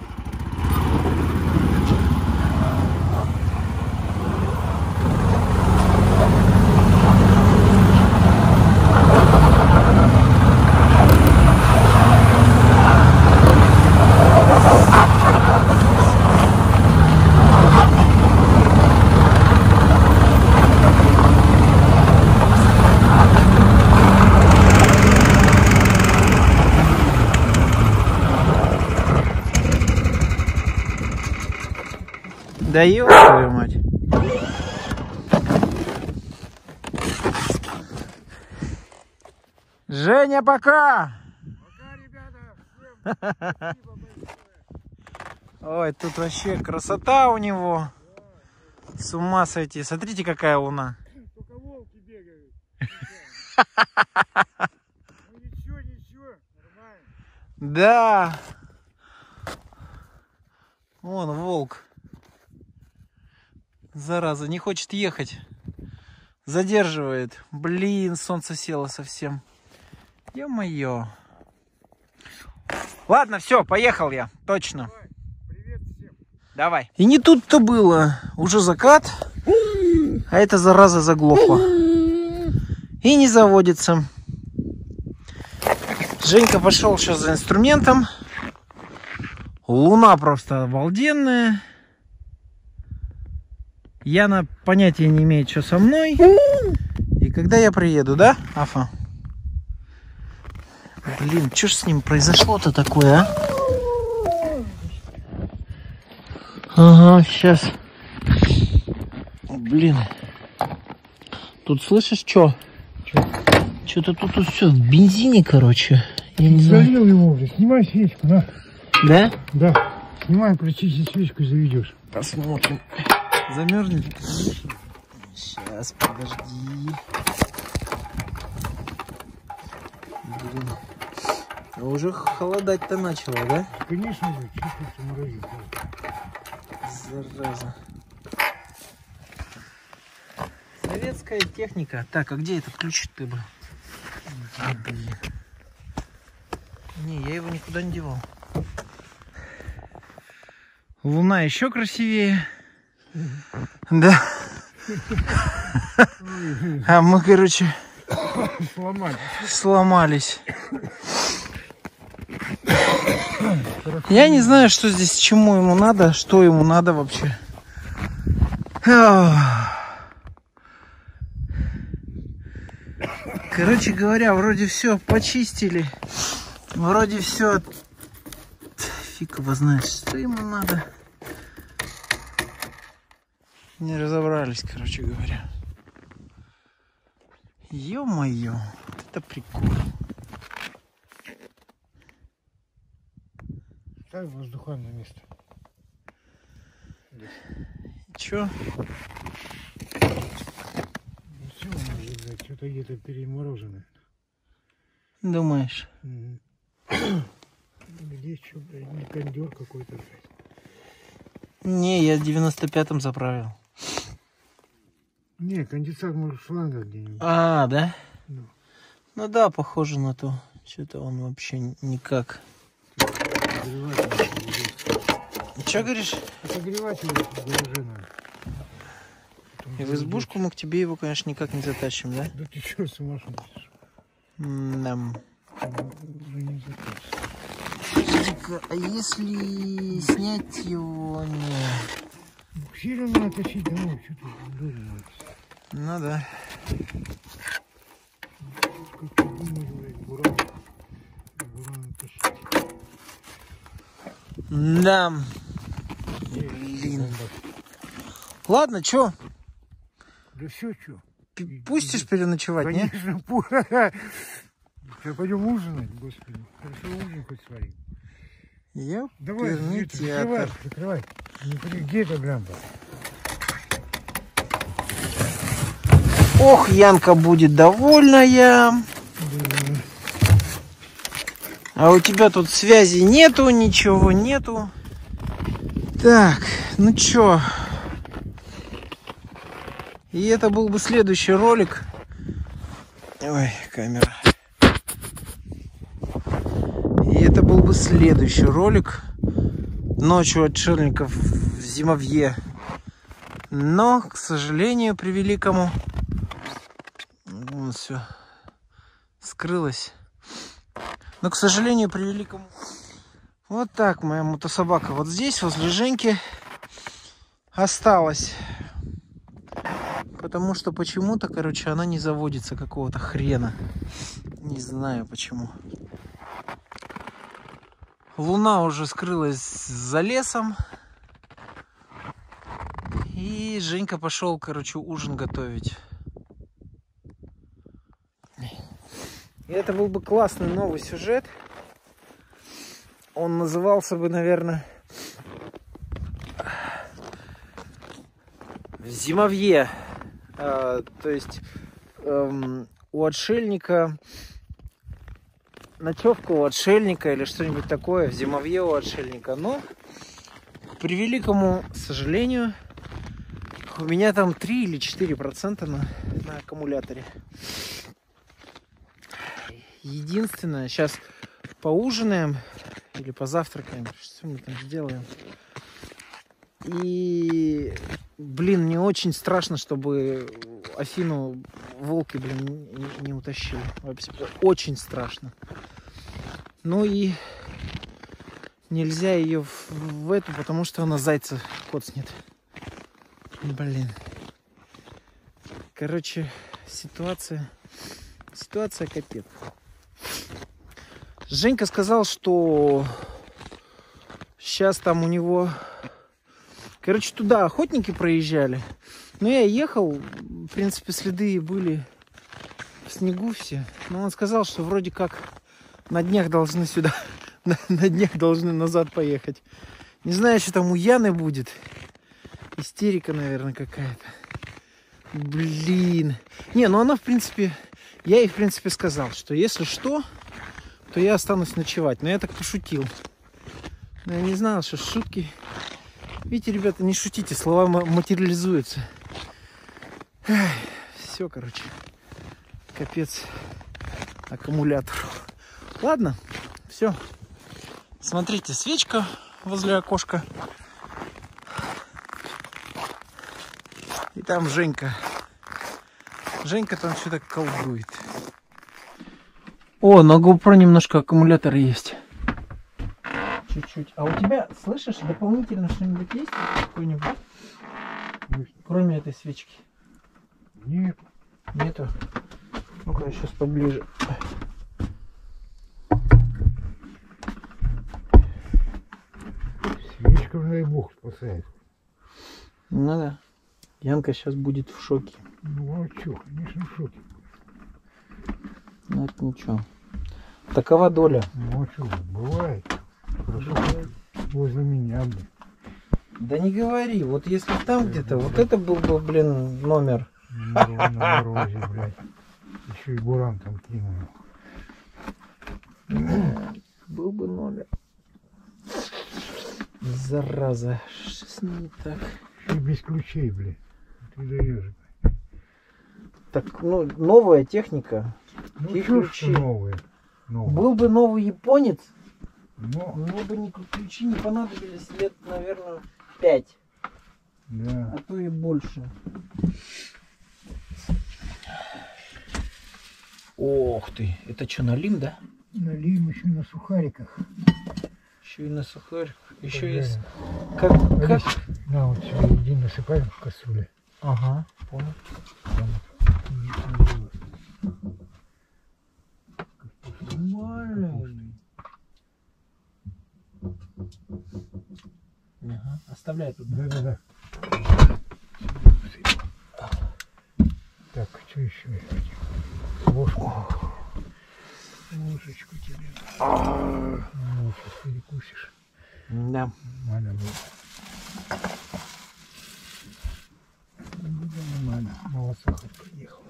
Да ёб твою мать. Женя, пока! Пока, ребята. Ой, тут вообще красота у него. С ума сойти. Смотрите, какая луна. Только волки бегают. Ну ничего, нормально. Да. Вон волк. Зараза, не хочет ехать. Задерживает. Блин, солнце село совсем. Ё-моё. Ладно, все, поехал я. Точно. Давай, привет всем. Давай. И не тут-то было. Уже закат. А эта зараза заглохла. И не заводится. Женька пошел сейчас за инструментом. Луна просто обалденная. Яна понятия не имеет, что со мной. И когда я приеду, да, Афа? Блин, что ж с ним произошло-то такое, а? Ага, сейчас. Блин. Тут слышишь, что? Что-то тут все в бензине, короче. Я не знаю. Залил его уже. Снимай свечку, на. Да? Да. Снимай, прочисти свечку и заведешь. Посмотрим. Замерзнет? Сейчас, подожди. Блин. Уже холодать-то начало, да? Конечно же, чувствуется морозит. Зараза. Советская техника. Так, а где этот ключ ты бы? А, блин. Не, я его никуда не девал. Луна еще красивее. Да. А мы, короче, сломались. Я не знаю, что здесь, чему ему надо, что ему надо вообще. Короче говоря, вроде все почистили. Вроде все. Фиг его знает, что ему надо. Не разобрались, короче говоря. Ё-моё, это прикол. Ставь воздухан на место. Чё? Что-то где-то переморожено. Думаешь? Где что, блядь, не кондер какой-то, блядь. Не, я 95-м заправил. Не, конденсат может в шлангах где-нибудь. А, да? Ну. Ну да, похоже на то. Что-то он вообще никак. Че говоришь? Отогревать его в гараже надо. И в избушку мы к тебе его, конечно, никак не затащим, да? Да ты что, с ума сходишь? Нам. Уже не затащишь. Подожди-ка, а если снять его? Не. Все равно тащить домой, что ты думаешь? Ну да. Как ты думаешь, блядь, буран тащить. Да. Блин. Ладно, чё? Да все, что? Пустишь переночевать, не? Конечно, пуха. Сейчас пойдем ужинать, господи. Хорошо, ужин хоть сварим. Давай, Ёперный театр. закрывай. Где эта лямпа? Ох, Янка будет довольная. А у тебя тут связи нету, ничего нету. Так, ну чё? И это был бы следующий ролик. Ой, камера. И это был бы следующий ролик. Ночью отшельников в Зимовье. Но, к сожалению, при великому... Вон все скрылось. Но, к сожалению, при великому... Вот так моя мотособака вот здесь, возле Женьки, осталась. Потому что почему-то, короче, она не заводится какого-то хрена. Не знаю почему. Луна уже скрылась за лесом. И Женька пошел, короче, ужин готовить. И это был бы классный новый сюжет. Он назывался бы, наверное, Зимовье. То есть у отшельника, ночевка у отшельника или что-нибудь такое, в Зимовье у отшельника. Но, к превеликому сожалению, у меня там 3 или 4% на аккумуляторе. Единственное, сейчас поужинаем или позавтракаем, что мы там сделаем. И, блин, мне очень страшно, чтобы Афину волки, блин, не утащили. Вообще, очень страшно. Ну и нельзя ее в эту, потому что она зайца коцнет. Блин. Короче, ситуация капец. Женька сказал, что сейчас там у него... Короче, туда охотники проезжали. Но я ехал, в принципе, следы были в снегу все. Но он сказал, что вроде как на днях должны сюда, на днях должны назад поехать. Не знаю, что там у Яны будет. Истерика, наверное, какая-то. Блин. Не, ну она, в принципе... Я ей, в принципе, сказал, что если что, то я останусь ночевать. Но я так пошутил. Но я не знал, что шутки... Видите, ребята, не шутите, слова материализуются. Все, короче. Капец аккумулятору. Ладно, все. Смотрите, свечка возле окошка. И там Женька. Женька там что-то колдует. О, на GoPro немножко аккумулятора есть. Чуть-чуть. А у тебя, слышишь, дополнительно что-нибудь есть? Какой-нибудь? Кроме этой свечки? Нет. Нету. Ну-ка, я сейчас поближе. Свечка, дай бог, спасает. Ну да. Янка сейчас будет в шоке. Ну а что, конечно, в шоке. Ну это ничего. Такова доля. Ну а что, бывает. Хорошо, возле меня, блин. Да не говори, вот если там где-то, вот это был бы, блин, номер. На морозе, блядь. Еще и буран там кинул. Был бы номер. Зараза, что с ним не так? И без ключей, блядь. Ты даешь. Так, ну, новая техника. Ну Какие что ключи? новые? Был бы новый японец, Но, мне бы ключи не понадобились лет, наверное, 5, да. а то и больше. Ох ты, это что, налим, да? Налим еще на сухариках. Еще и на сухарь, еще есть. Пожарим. Как? На, вот сюда иди насыпаем в кастрюле. Ага, понял. Маленький. Ага, оставляй тут. Да. Так, что еще я хотел? Ложку. Ложечку тебе. Ну, сейчас перекусишь. Да. Нормально было. Нормально. Мало сахара приехала.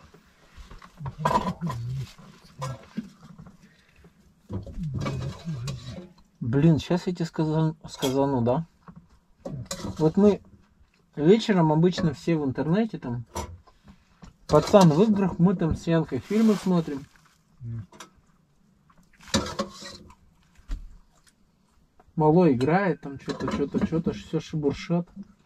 Блин, сейчас я тебе сказану, да? Вот мы вечером обычно все в интернете там. Пацан в играх, мы там с Янкой фильмы смотрим. Малой играет, там что-то, все шебуршат.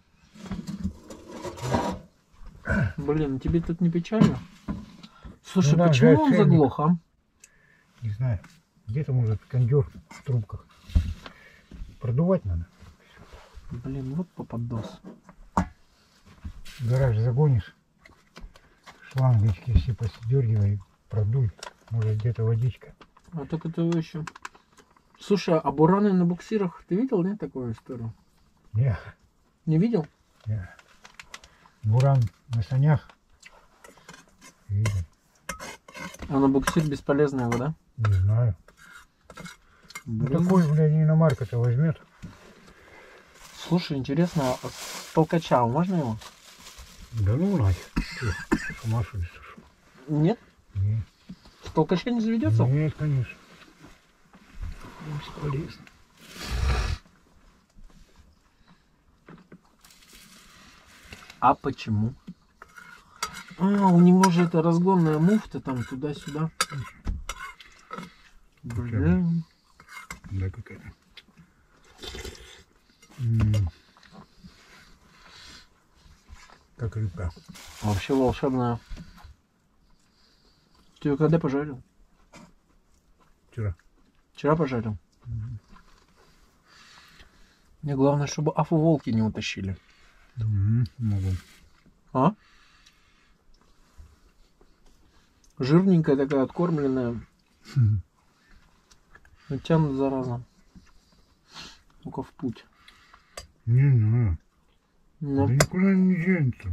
Блин, тебе тут не печально? Слушай, Ну да, почему да, он ценник. заглох, а? Не знаю. Где-то может кондер в трубках. Продувать надо. Блин, вот попадос. Гараж загонишь. Шлангочки все поддергивай, продуй. Может где-то водичка. А так это еще. Слушай, а бураны на буксирах, ты видел, нет, такую историю? Не, Не видел? не. Буран на санях. Видно. А на буксир бесполезная вода? Не знаю. Ну, такой, блядь, иномарка-то возьмет. Слушай, интересно, а с толкача можно его? Да ну нафиг. Что, с ума что ли сошел? Нет? Нет. С толкача не заведется? Нет, конечно. Бесполезно. А почему? А, у него же это разгонная муфта там туда-сюда. Блин. Да, какая-то. Как рыбка. Вообще волшебная. Ты ее когда пожарил? Вчера. Вчера пожарил. Мне главное, чтобы афу волки не утащили. Могу. А? Жирненькая такая, откормленная. Но тянут, зараза. Ну-ка в путь. Не знаю. Ну, Да никуда не денется.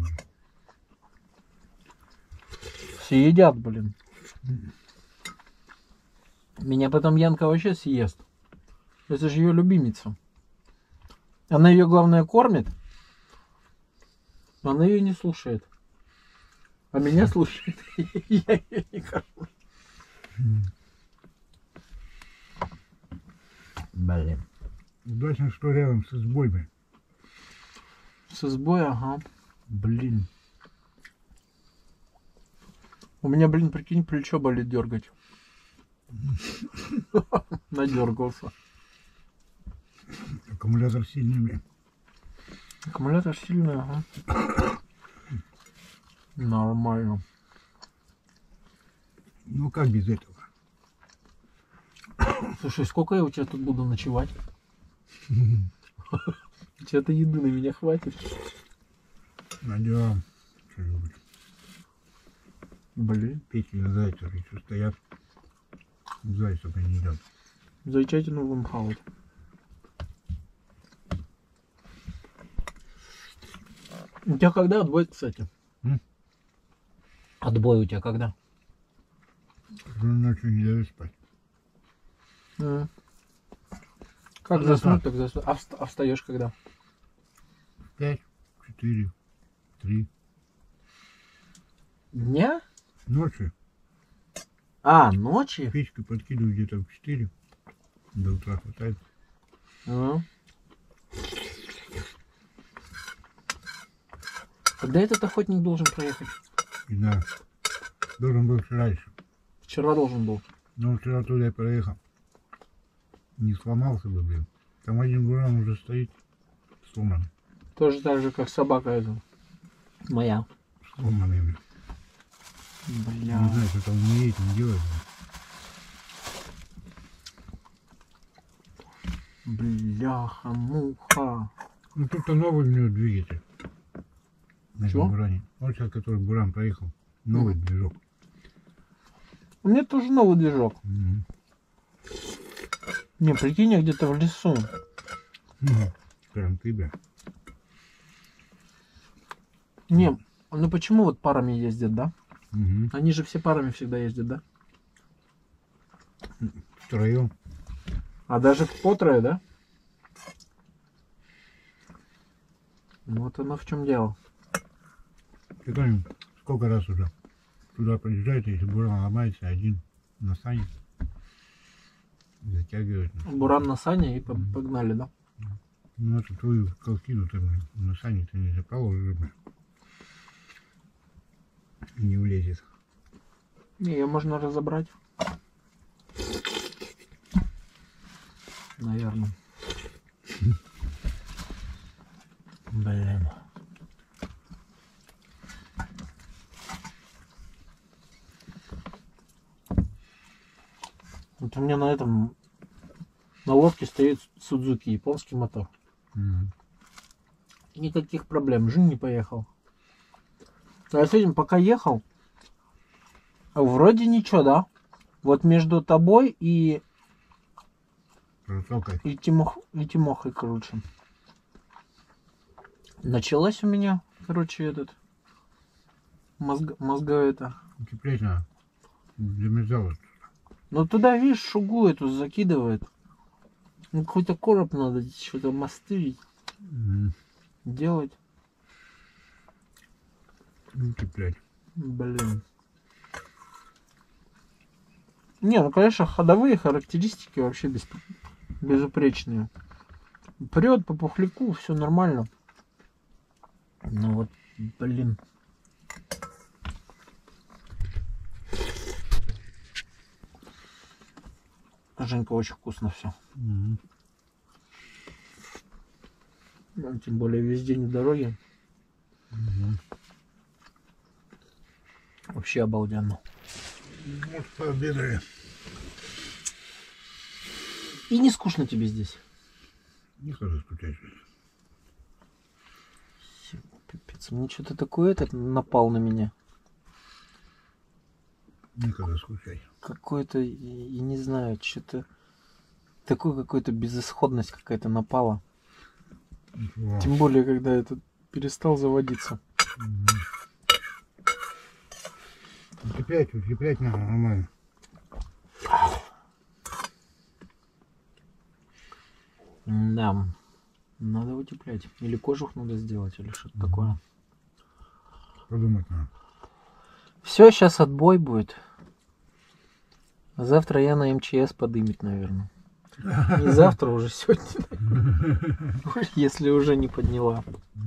все едят, блин. Меня потом Янка вообще съест. Это же ее любимица. Она ее, главное, кормит. Она ее не слушает. А меня слушает. Я ее не кормлю. Блин. Удачно, что рядом с избой. С избой, ага. Блин. У меня, блин, прикинь, плечо болит дергать. Надергался. Аккумулятор сильный. Аккумулятор сильный, ага. Нормально. Ну как без этого? Слушай, сколько я у тебя тут буду ночевать? У тебя-то еды на меня хватит. Найдем что-нибудь. Блин. Петли на зайцев еще стоят. Зайцев они едят. Зайчатину будем хавать. У тебя когда отбой, кстати? Отбой у тебя когда? Ночью не дают спать. Как Ну, заснуть, так. так заснуть. А встаешь когда? 5, 4, 3. Дня? Ночью А, ночи? печку подкидываю где-то в 4. До утра хватает. А. Когда этот охотник должен проехать? И да. Должен был вчера еще. Вчера должен был. Но вчера туда и проехал. Не сломался бы, блин. Там один буран уже стоит. Сломанный. Тоже так же, как собака эта. Моя. Сломанный, блин. Бля. Не знаю, что там умеет, не делает. Бляха-муха. Ну тут-то новый у него двигатель. На Чё? этом буране. Вот сейчас, который буран проехал. Новый движок. У меня тоже новый движок. Мгм. Не, прикинь, я где-то в лесу. Прям ты, бля. Не, ну почему вот парами ездят, да? Угу. Они же все парами всегда ездят, да? Втроем. А даже по трое, да? Вот оно в чем дело. Ты помнишь, сколько раз уже туда приезжает, если буран ломается, один на сане затягивает. Буран на сане и погнали, да? Ну это твою колкину ты на сане ты не положишь, бля. Не влезет. Не, ее можно разобрать. Наверное. Блин. Вот у меня на этом на лодке стоит Судзуки, японский мотор. Мгм. Никаких проблем, Жин не поехал. А я с этим пока ехал, вроде ничего, да? Вот между тобой и Протокой. Тимохой, короче. Началась у меня, короче, этот мозга это. Утеплять надо. Замерзало. Но туда, видишь, шугу эту закидывает. Ну, какой-то короб надо что-то мастырить, делать. Утеплять. Блин. Не, ну конечно, ходовые характеристики вообще безупречные. Прет по пухляку, все нормально. Ну вот, блин. Женька, очень вкусно все. Мгм. Ну, тем более весь день в дороге. Мгм. Вообще обалденно. Может, пообедали. И не скучно тебе здесь. Никогда скучать. Пипец, мне что-то такое этот напал на меня. Никогда скучать. Какой-то, я не знаю, что-то такой какой-то безысходность какая-то напала. Во. Тем более, когда этот перестал заводиться. Мгм. Утеплять надо нормально. Да, надо утеплять. Или кожух надо сделать, или что-то такое. Подумать надо. Все, сейчас отбой будет. А завтра я на МЧС подымет, наверное. Не завтра, уже сегодня. Если уже не подняла.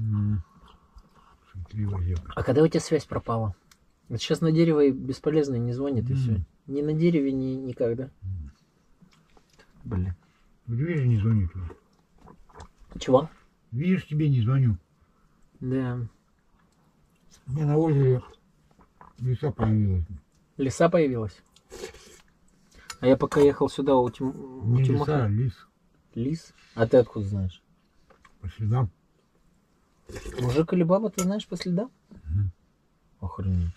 А когда у тебя связь пропала? Вот сейчас на дерево и бесполезно не звонит, и все. Ни на дереве, ни никак, да? Блин. Видишь, не звонит. Чего? Видишь, тебе не звоню. Да. У меня на озере лиса появилась. Лиса появилась? А я пока ехал сюда у Не лиса, Тимоха. а лис. Лис? А ты откуда знаешь? По следам. Мужик или баба, ты знаешь по следам? Охренеть.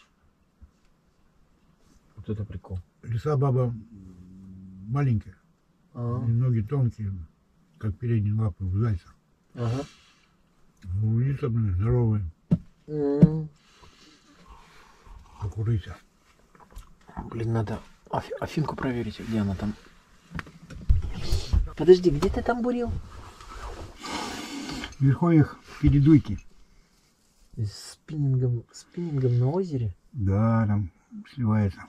Вот это прикол. Лиса баба маленькая. А, И ноги тонкие, как передние лапы у зайца. ага. У лиса, блин, здоровые, М. как у рыся. Блин, надо Афинку проверить, где она там. Подожди, где ты там бурил? В верховьях передуйки. Спиннингом на озере? Да, там сливается.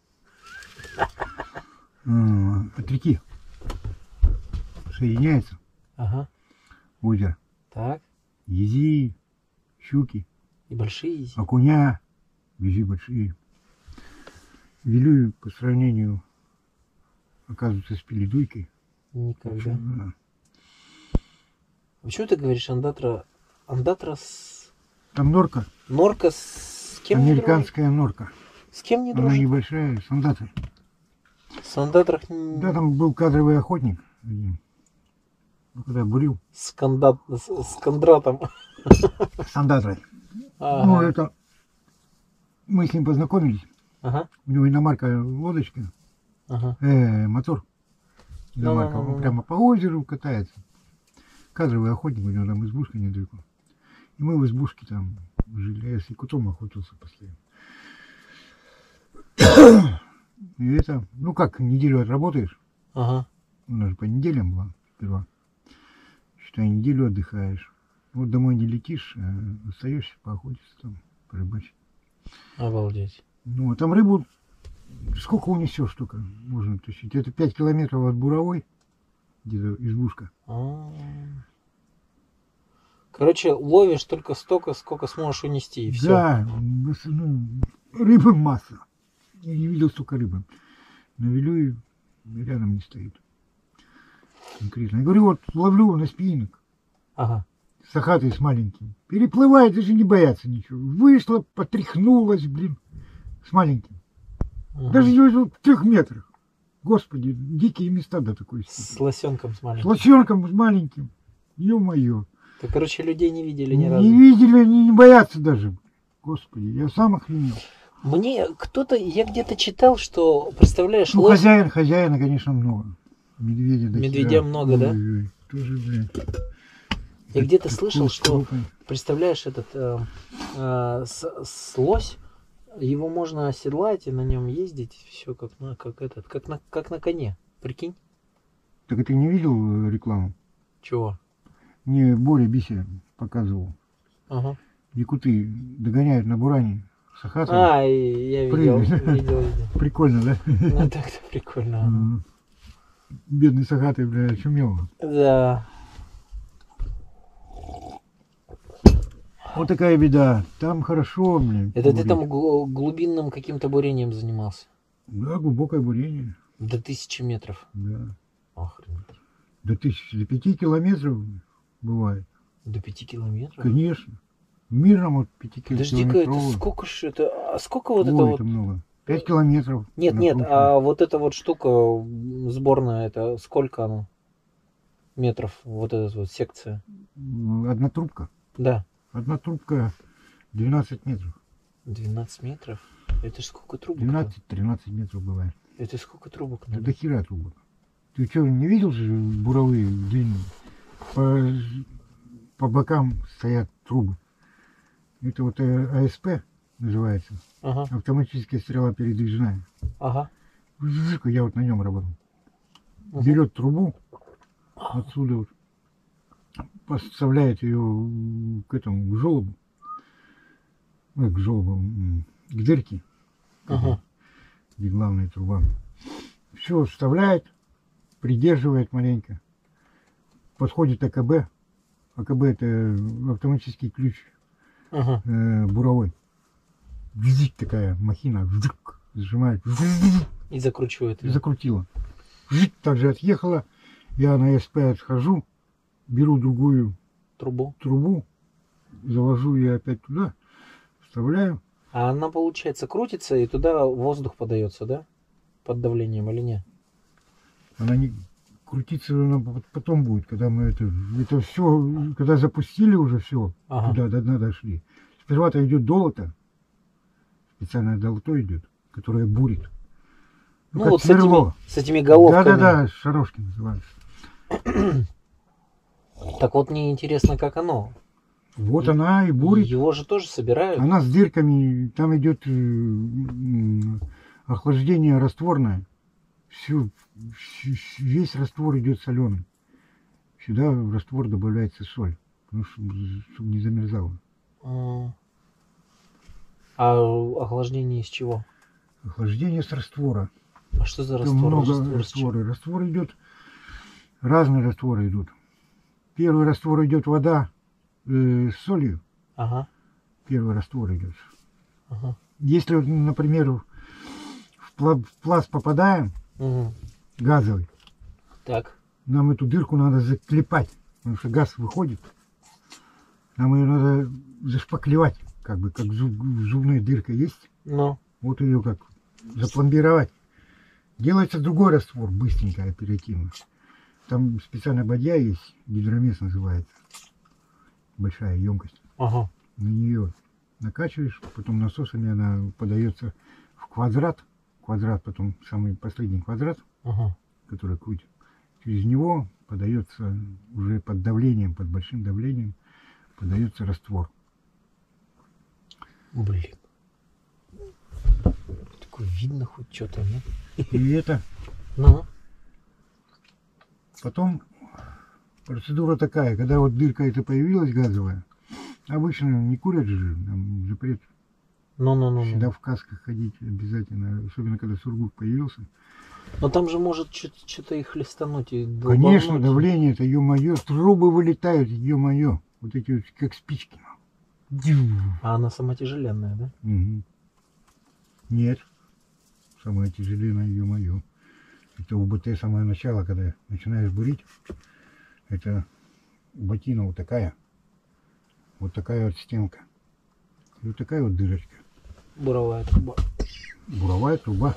От реки соединяется Ага. озеро. Так. Ези, щуки, И большие изи. окуня, ези большие. Вилюй по сравнению, оказывается, с передуйкой. Никогда. Да. Почему ты говоришь андатра? Андатра с... Там норка, Норка с кем не дружит? американская норка. С кем не Она дружит? небольшая, с андатой. С андатрах... Да, там был кадровый охотник один. Ну, когда бурил. С Кондратом. С андатой. Ага. Ну, это... Мы с ним познакомились. Ага. У него иномарка лодочка. Ага. Мотор. Иномарка. Ну-ну-ну-ну. Он прямо по озеру катается. Кадровый охотник, у него там избушка недалеко. И мы в избушке там жили. Я с якутом охотился постоянно. И это, ну как, неделю отработаешь. Ага. У нас же по неделям была сперва. Считай, неделю отдыхаешь. Вот домой не летишь, а остаешься поохотиться там, порыбачить. Обалдеть. Ну, а там рыбу сколько унесешь только можно тащить. Это 5 километров от Буровой, где-то избушка. Короче, ловишь только столько, сколько сможешь унести, и все. Да, ну, рыбы масса. Я не видел столько рыбы. На Вилюе рядом не стоит. Конкретно. Я говорю, вот ловлю на спиннинг. Ага. Сахатый с маленьким. Переплывает, даже не боятся ничего. Вышла, потряхнулась, блин, с маленьким. Ага. Даже в 3 метрах. Господи, дикие места до такой степени. С лосенком с С маленьким. лосенком, с маленьким. Ё-моё. Ты, короче, людей не видели ни Не разу. видели, они не боятся даже. Господи, я сам охренел. Мне кто-то, я где-то читал, что, представляешь, Ну, лось... хозяина, конечно, много. Медведя до Медведя хера. много, да? Ой-ой-ой, тоже, блядь. Я где-то Такой слышал, что, крупный. представляешь, этот лось, его можно оседлать и на нем ездить, все как на коне. Прикинь? Так ты не видел рекламу? Чего? Мне Боря Бися показывал. Ага. Якуты догоняют на буране сахатого. А, я видел, Прыгает. видел. Прикольно, да? Ну так-то прикольно. Бедный сахатый, бля, очумел. Да. Вот такая беда. Там хорошо, блин. Это ты бурить. там глубинным каким-то бурением занимался? Да, глубокое бурение. До 1000 метров. Да. Охренеть. До 5 километров бывает. До 5 километров? Конечно. В мирном вот 5 Подожди-ка, это километрового. сколько ж это? А сколько вот это Ой, вот? это много. 5 километров. Нет, на нет, круче. а вот эта вот штука сборная, это сколько она? Метров, вот эта вот секция. Одна трубка. Да. Одна трубка 12 метров. 12 метров? Это ж сколько трубок? 12-13 метров бывает. Это сколько трубок Это надо? до хера трубок. Ты что, не видел же буровые длинные? По бокам стоят трубы. Это вот АСП называется. Ага, Автоматическая стрела передвижная. ага. Я вот на нем работал. Мгм. Берет трубу отсюда вот, поставляет ее к этому, к желобу. Ой, к желобу, к дырке, Ага. где главная труба. Все вставляет, придерживает маленько. Подходит АКБ. АКБ это автоматический ключ Ага. буровой. Визик такая махина. Сжимает. И закручивает И её. закрутила. Также отъехала. Я на СП отхожу. Беру другую Трубу. трубу. Завожу ее опять туда. Вставляю. А она, получается, крутится, и туда воздух подается, да? Под давлением или нет? Она не крутиться она потом будет, когда мы это все, когда запустили уже все, Ага. туда до дна дошли. Сперва-то идет долото, специальное долото идет, которое бурит. Ну как вот сверло. с этими головками. Да-да-да, шарошки называются. Так вот мне интересно, как оно. Вот она и бурит. Его же тоже собирают. Она с дырками, там идет охлаждение растворное. Весь раствор идет соленый. Сюда в раствор добавляется соль, потому что чтобы не замерзало. А охлаждение из чего? Охлаждение с раствора. А что за Там раствор? много Раствор из чего? раствора. Раствор идет, разные растворы идут. Первый раствор идет вода с солью. Ага. Первый раствор идет. Ага. Если, например, в пласт попадаем, Угу. газовый, Так. нам эту дырку надо заклепать, потому что газ выходит. Нам ее надо зашпаклевать, как бы, как зубная дырка есть. Ну. Вот ее как запломбировать. Делается другой раствор, быстренько, оперативно. Там специальная бадья есть, гидромес называется. Большая емкость. Ага. На нее накачиваешь, потом насосами она подается в квадрат. Квадрат, потом самый последний квадрат, Ага. который крутит. Через него подается уже под давлением, под большим давлением, подается раствор. Блин. Такое видно хоть что-то, нет? И это Ну. потом процедура такая, когда вот дырка эта появилась газовая, обычно не курят же, там запрет Ну. всегда в касках ходить обязательно, особенно когда сургут появился. Но там же может что-то и хлестануть, и Конечно, долбануть. давление это, ё-моё, трубы вылетают, ё-моё, вот эти вот как спички. А она сама тяжеленная, да? Мгм. Нет, самое тяжеленное, ё-моё. Это УБТ самое начало, когда начинаешь бурить, это ботина вот такая вот стенка, и вот такая вот дырочка. Буровая труба. Буровая труба.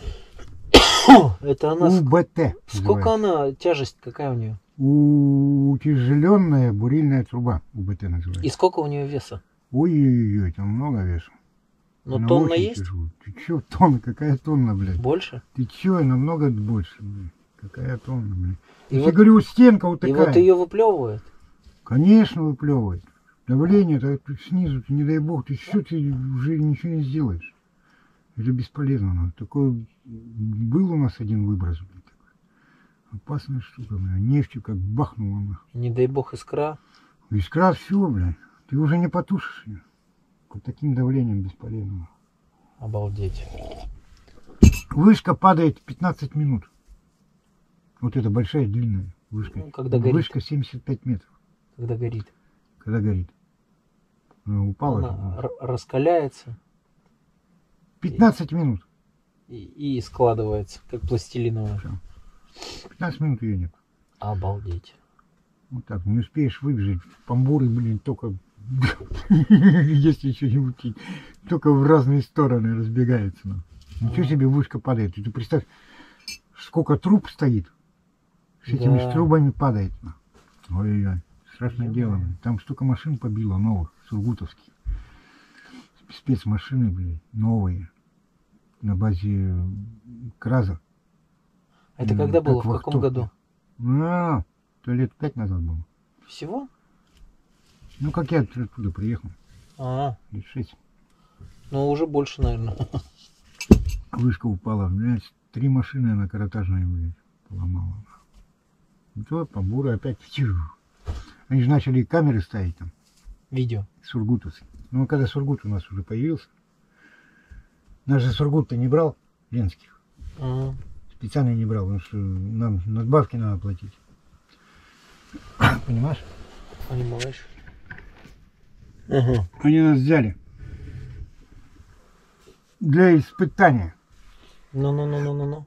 Это она... УБТ. Сколько она, тяжесть какая у нее? Утяжеленная бурильная труба. УБТ называется. И сколько у нее веса? Ой-ой-ой, там много веса. Ну, Она тонна очень есть? тяжелая. Ты чё, тонна? Какая тонна, блядь? Больше? Ты чё, намного больше, блядь. Какая тонна, блядь. И Я вот- тебе говорю, стенка вот И такая. вот ее выплевывает? Конечно, выплевывает. Давление-то снизу, ты, не дай бог, ты все, ты уже ничего не сделаешь. Это бесполезно. Ну. Такой был у нас один выброс. Блядь, такой. Опасная штука, блядь. Нефтью как бахнула. Нахуй. Не дай бог искра. Искра все, блядь. Ты уже не потушишь ее. Под таким давлением бесполезно. Обалдеть. Вышка падает 15 минут. Вот это большая, длинная вышка. Ну, когда горит. Вышка 75 метров, Когда горит. когда горит. Ну, упала. Она же. раскаляется 15 минут. и складывается, как пластилиновая. 15 минут ее нет. Обалдеть. Вот так, не успеешь выбежать. Помбуры, блин, только если что-нибудь, только в разные стороны разбегается. Ну. Ничего себе вышка падает. Ты представь, сколько труб стоит. С этими Да. ж трубами падает. Ну. Ой-ой-ой, страшное дело. Блин. Там столько машин побило новых, сургутовских. Спецмашины, блин, новые. На базе КРАЗа. Это когда как было? В каком вахтовка. году? Ну, то лет 5 назад было. Всего? Ну, как я оттуда приехал. А, Лет 6. ну уже больше, наверное. Вышка упала, блядь, 3 машины на каротажной, блядь, поломала. И то помбуры опять. Фью. Они же начали камеры ставить там, Видео. сургутовцы. Ну, когда Сургут у нас уже появился, наш же Сургут-то не брал, Ленских. А, специально не брал, потому что нам надбавки надо платить. Понимаешь? Понимаешь? Ага. Они нас взяли для испытания. Ну.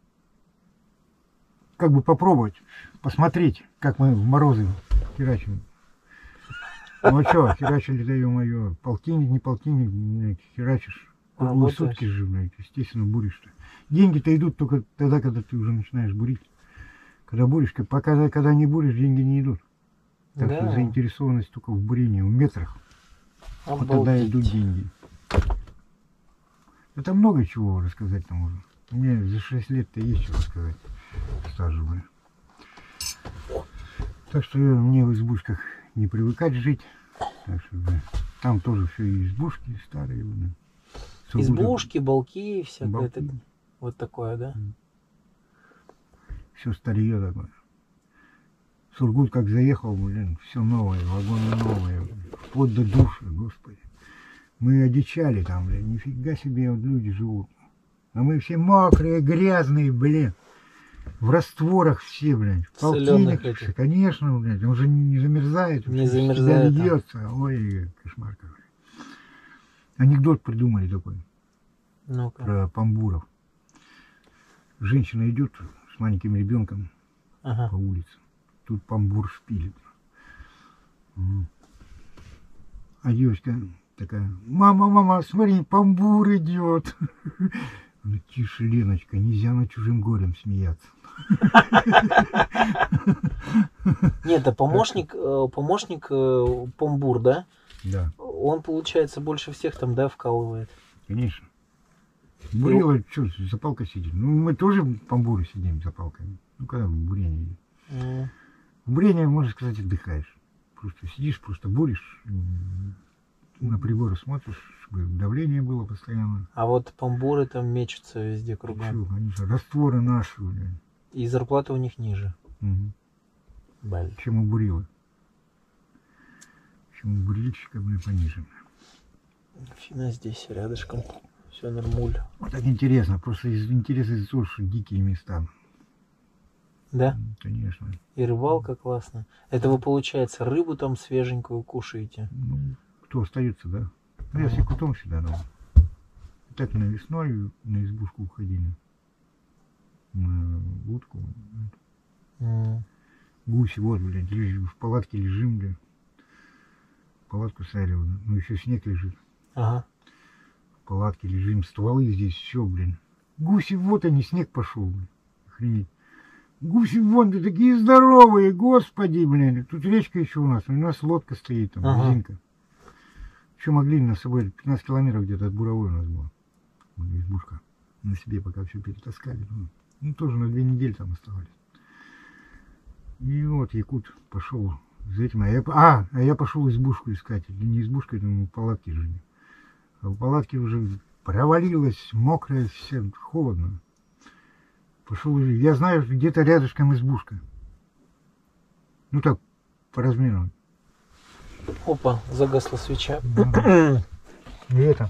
Как бы попробовать, посмотреть, как мы в морозы херачим. Ну а что, херачили, да ё-моё, полтинник, не полтинник, блядь, херачишь. Круглые сутки же, блядь, естественно, буришь-то. Деньги-то идут только тогда, когда ты уже начинаешь бурить. Когда буришь, пока когда не буришь, деньги не идут. Так Да. что заинтересованность только в бурении, в метрах. Вот тогда Обалдеть. идут деньги. Это много чего рассказать-то можно. Мне за 6 лет-то есть что рассказать. Стажу, бля. Так что мне в избушках не привыкать жить. Так что, бля, там тоже все избушки старые. Бля. Избушки, балки, всякое. Балки. Вот такое, да? Все старье такое. Сургут как заехал, блин, все новое, вагоны новые. Вплоть до душа, господи. Мы одичали там, блин, нифига себе вот люди живут. А мы все мокрые, грязные, блин. В растворах все, блин. Соленых Полтинник, этих. конечно, блин. Он же не замерзает. Не всё замерзает, себя да. льется. Ой, кошмар какой. Анекдот придумали такой Ну-ка. про памбуров. Женщина идет с маленьким ребенком Ага. по улице. Тут памбур шпилит. А девочка такая: мама, смотри, памбур идет. Ну, тише, Леночка, нельзя над чужим горем смеяться. Нет, это помощник Помбур, да? Да, Он, получается, больше всех там, да, вкалывает. конечно. Бурила, что, за палкой сидит? Ну, мы тоже памбуры сидим за палкой. Ну, когда в бурении идет. М. В бурении, можно сказать, отдыхаешь. Просто сидишь, просто буришь, на приборы смотришь, чтобы давление было постоянно. А вот помбуры там мечутся везде кругом. Чё, они же растворы наши, блядь. И зарплата у них ниже. Мгм. Блин. Чем у бурилы. Чем у бурильщика, блин, пониже. Фина здесь рядышком. Все нормуль. Вот так интересно, просто из интереса из-за того, что дикие места. Да? Конечно. И рыбалка классно. Это вы, получается, рыбу там свеженькую кушаете? Ну, кто остается, да? Ну, я с якутом всегда дома. Так на весной на избушку уходили. На утку. М. Гуси, вот, блядь, в палатке лежим, блядь. Палатку сняли, ну еще снег лежит. Ага. В палатке лежим, стволы здесь, все, блин. Гуси, вот они, снег пошел, блин. Охренеть. Гуси вон, да такие здоровые, господи, блин. Тут речка еще у нас лодка стоит, там, Ага. резинка. Еще могли на собой, 15 километров где-то от Буровой у нас было. Избушка. На себе пока все перетаскали. Ну, тоже на 2 недели там оставались. И вот якут пошел за этим. А я пошел избушку искать. Это не избушка, это мы в палатке жили. А в палатке уже провалилось, мокрое, все, холодно. Пошел уже. Я знаю, что где-то рядышком избушка. Ну так, по размеру. Опа, загасла свеча. И это.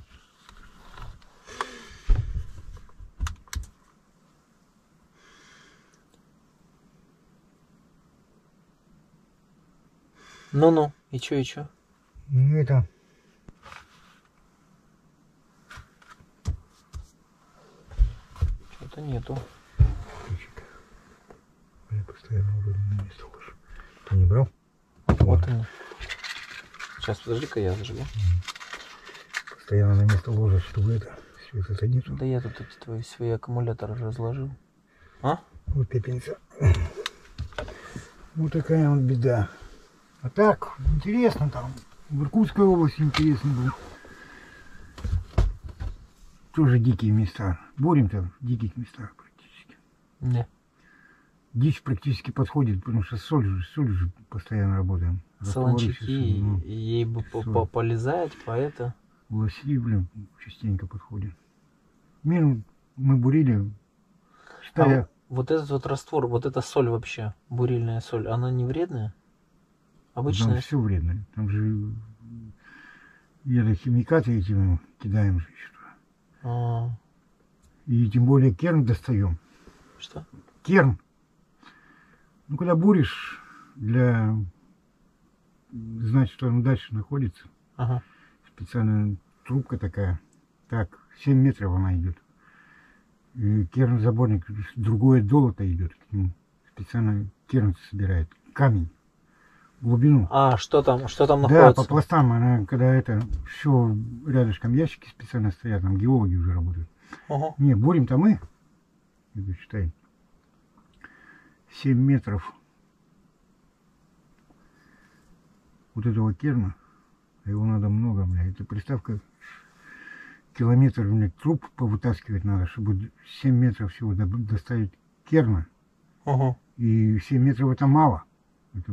Ну-ну, и чё? И это. Что-то нету. Ключик. Я постоянно уже на место ложу. Ты не брал? Вот они. Сейчас, подожди-ка, я зажгу. Постоянно на место ложишь, чтобы это, света-то нету. Да я тут эти твои свои аккумуляторы разложил. А? Вот пепельница. Вот такая вот беда. А так, интересно там. В Иркутской области интересно было. Тоже дикие места. Борем-то в диких местах практически. Не. Дичь практически подходит, потому что соль же постоянно работаем. Солончаки, Ну, ей бы соль. полезать, по это. Лоси, блин, частенько подходят. Мину мы бурили, считая, А вот этот вот раствор, вот эта соль вообще, бурильная соль, она не вредная? там Обычная? все вредно. Там же химикаты этим кидаем же еще. А, И тем более керн достаем. Что? Керн. Ну, когда буришь, для знать, что он дальше находится, Ага. специальная трубка такая. Так, 7 метров она идет. И керн-заборник, другое долото идет к нему. Специально керн собирает. Камень. Глубину. А, что там Да, находится? по пластам, она, когда это, все рядышком ящики специально стоят, там геологи уже работают. Ага. Не, бурим-то мы, это считай, 7 метров вот этого керна, а его надо много, бля. Это приставка, километр, бля, труб повытаскивать надо, чтобы 7 метров всего доставить керна. Ага. И 7 метров это мало. Это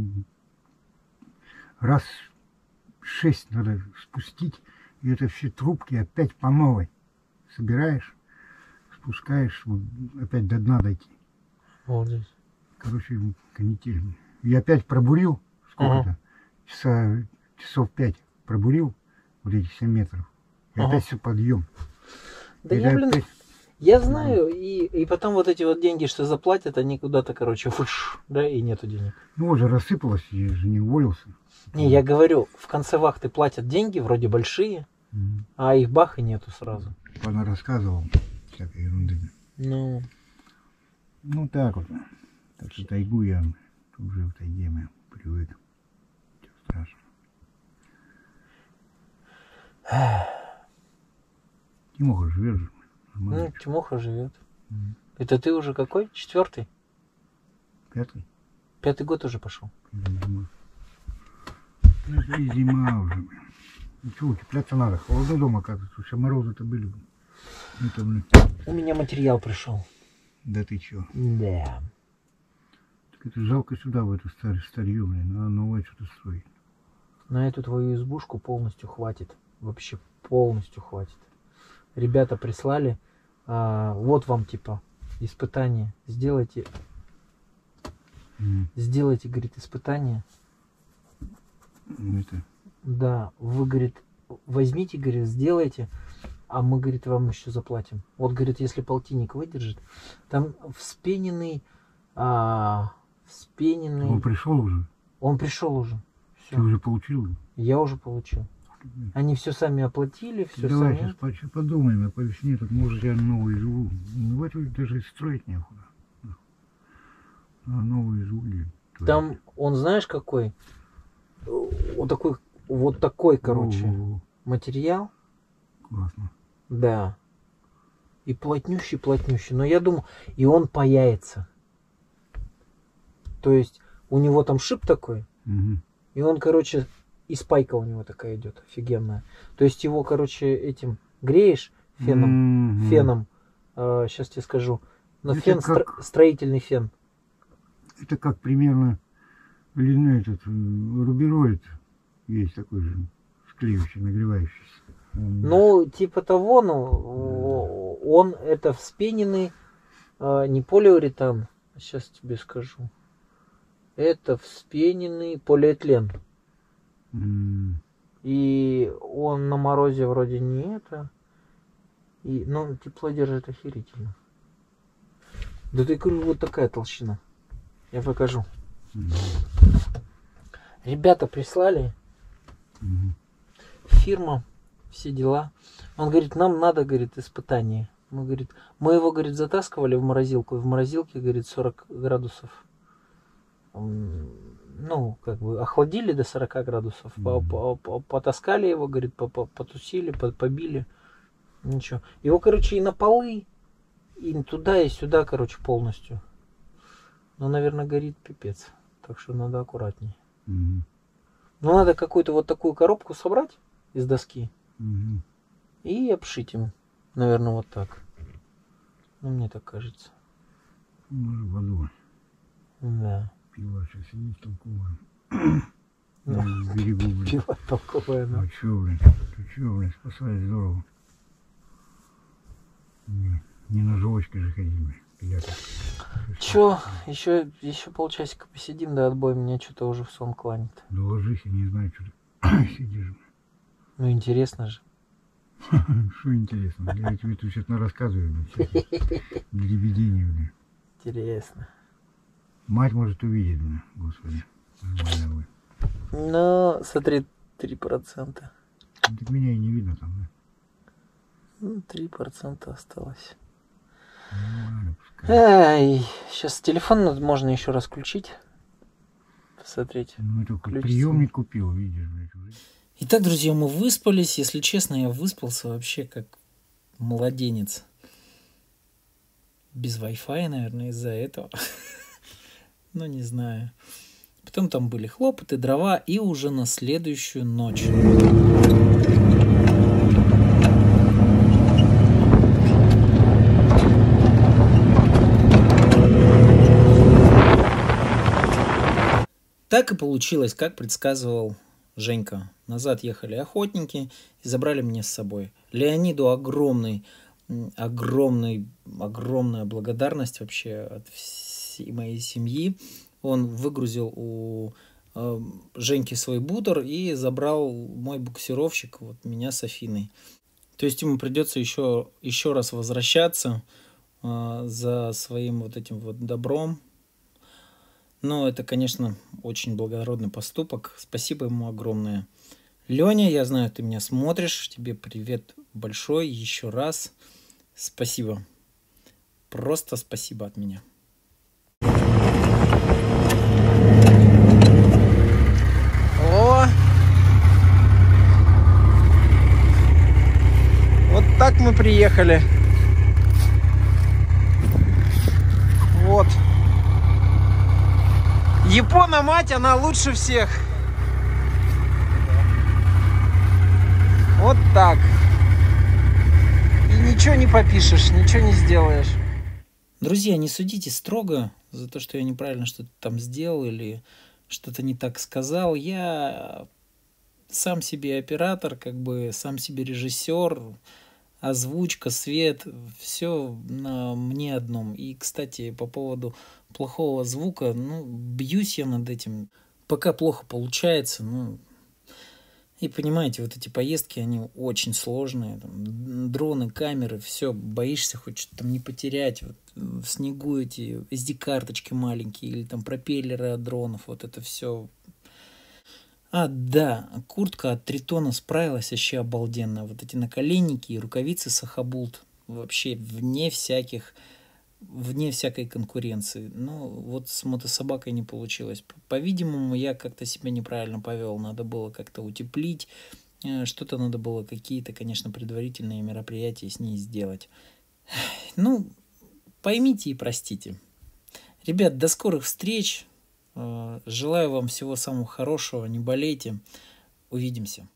раз 6 надо спустить, и это все трубки опять по новой собираешь, спускаешь, вот, опять до дна дойти. Молодец. Короче, канитель. И опять пробурил, сколько-то, часов 5 пробурил, вот эти 7 метров. И Ага. опять все подъем. Да И я, это блин, опять- я знаю, и потом вот эти вот деньги, что заплатят, они куда-то, короче, да, и нету денег. Ну, уже рассыпалось, я же не уволился. Не, я говорю, в конце вахты платят деньги, вроде большие, а их бах и нету сразу. Она рассказывал всякой ерунды. Ну, Ну, так вот. Так что тайгу я уже в тайге мы привык. Ничего страшного. Тимоха живет же. Нормально. Тимоха живет. Мгм. Это ты уже какой? 4-й? Пятый. 5-й год уже пошел. Зима. Ну, это и зима уже. Блин. Ну что, утепляться надо. Холодно дома как-то. Слушай, морозы-то были. Блин. Это, блин. У меня материал пришел. Да ты чё? Да. Так это жалко сюда, в эту старье, блин. А новое что-то стоит. На эту твою избушку полностью хватит. Вообще полностью хватит. Ребята прислали. Вот вам типа испытание. Сделайте, говорит, испытание. Это. Да, вы, говорит, возьмите, говорит, сделайте, а мы, говорит, вам еще заплатим. Вот, говорит, если полтинник выдержит, там вспененный, Он пришел уже. Он пришел уже. Ты Все. уже получил? Я уже получил. Они все сами оплатили, все Давай сами. сейчас подумаем, а по весне тут может я новую живу. Ну, в эту даже строить некуда. А новую живу. Там, он знаешь какой? Вот такой, короче, О, материал. классно. Да. И плотнющий. Но я думаю, и он паяется. То есть у него там шип такой, Мгм. и он, короче, и спайка у него такая идет, офигенная. То есть его, короче, этим греешь феном. Мгм. Сейчас тебе скажу. Но Это фен, как- строительный фен. Это как примерно льняной этот рубероид есть такой же, склеивающий, нагревающийся. Ну, типа того, ну, он это вспененный, не полиуретан, сейчас тебе скажу. Это вспененный полиэтилен. М, И он на морозе вроде не это. И, ну, тепло держит охерительно. Да ты говорю, вот такая толщина. Я покажу. мгм, Ребята прислали, мгм. фирма, все дела. Он говорит, нам надо, говорит, испытание. Мы его, говорит, затаскивали в морозилку. И в морозилке, говорит, 40 градусов. Ну, как бы охладили до 40 градусов. Потаскали его, говорит, потусили, побили. Ничего. Его, короче, и на полы, и туда, и сюда, короче, полностью. Но, наверное, горит пипец. Так что надо аккуратней. Мгм, Ну, надо какую-то вот такую коробку собрать из доски мгм. и обшить им. Наверное, вот так. Ну, мне так кажется. Может, подумать. Да. Пиво сейчас сидит толковое. Да. На берегу, блин. Пиво толковое, да. А чё, блин? Ты чё, блин, спасает здорово. Не на жвачке же ходить, блин. Пиляка. Чё, еще полчасика посидим до отбоя, меня что-то уже в сон кланит. Да ложись, я не знаю, что ты сидишь. Ну, интересно же. Что интересно? Я тебе тут сейчас рассказываю, блин, всякие дребедения, блин. Интересно. Мать может увидеть меня, господи. Нормально вы. Ну, смотри, 3%. Ну, так меня и не видно там, да? Ну, 3% осталось. Нормально, пускай. Ай, сейчас телефон можно еще раз включить. Посмотреть. Ну, только Включится. приемник купил, видишь, блядь, уже. Итак, друзья, мы выспались. Если честно, я выспался вообще как младенец. Без Wi-Fi, наверное, из-за этого. Ну, не знаю. Потом там были хлопоты, дрова, и уже на следующую ночь. Так и получилось, как предсказывал Женька. Назад ехали охотники и забрали меня с собой. Леониду огромная благодарность вообще от всей моей семьи. Он выгрузил у Женьки свой бутер и забрал мой буксировщик, вот меня с Афиной. То есть ему придется еще раз возвращаться за своим вот этим вот добром. Но это, конечно, очень благородный поступок. Спасибо ему огромное. Леня, я знаю, ты меня смотришь. Тебе привет большой еще раз. Спасибо. Просто спасибо от меня. О! Вот так мы приехали. Вот. Япона мать, она лучше всех. Вот так. И ничего не попишешь, ничего не сделаешь. Друзья, не судите строго за то, что я неправильно что-то там сделал или что-то не так сказал. Я сам себе оператор, как бы сам себе режиссер, озвучка, свет, все на мне одном. И, кстати, по поводу плохого звука, ну, бьюсь я над этим. Пока плохо получается, ну, и понимаете, вот эти поездки, они очень сложные. Там, дроны, камеры, все, боишься хоть что-то там не потерять. Вот, в снегу эти SD-карточки маленькие или там пропеллеры от дронов, вот это все. А, да, куртка от Тритона справилась вообще обалденно. Вот эти наколенники и рукавицы Сахабулт вообще вне всякой конкуренции. Ну, вот с мотособакой не получилось. По-видимому, я как-то себя неправильно повел. Надо было как-то утеплить. Что-то надо было, какие-то, конечно, предварительные мероприятия с ней сделать. Ну, поймите и простите. Ребят, до скорых встреч. Желаю вам всего самого хорошего. Не болейте. Увидимся.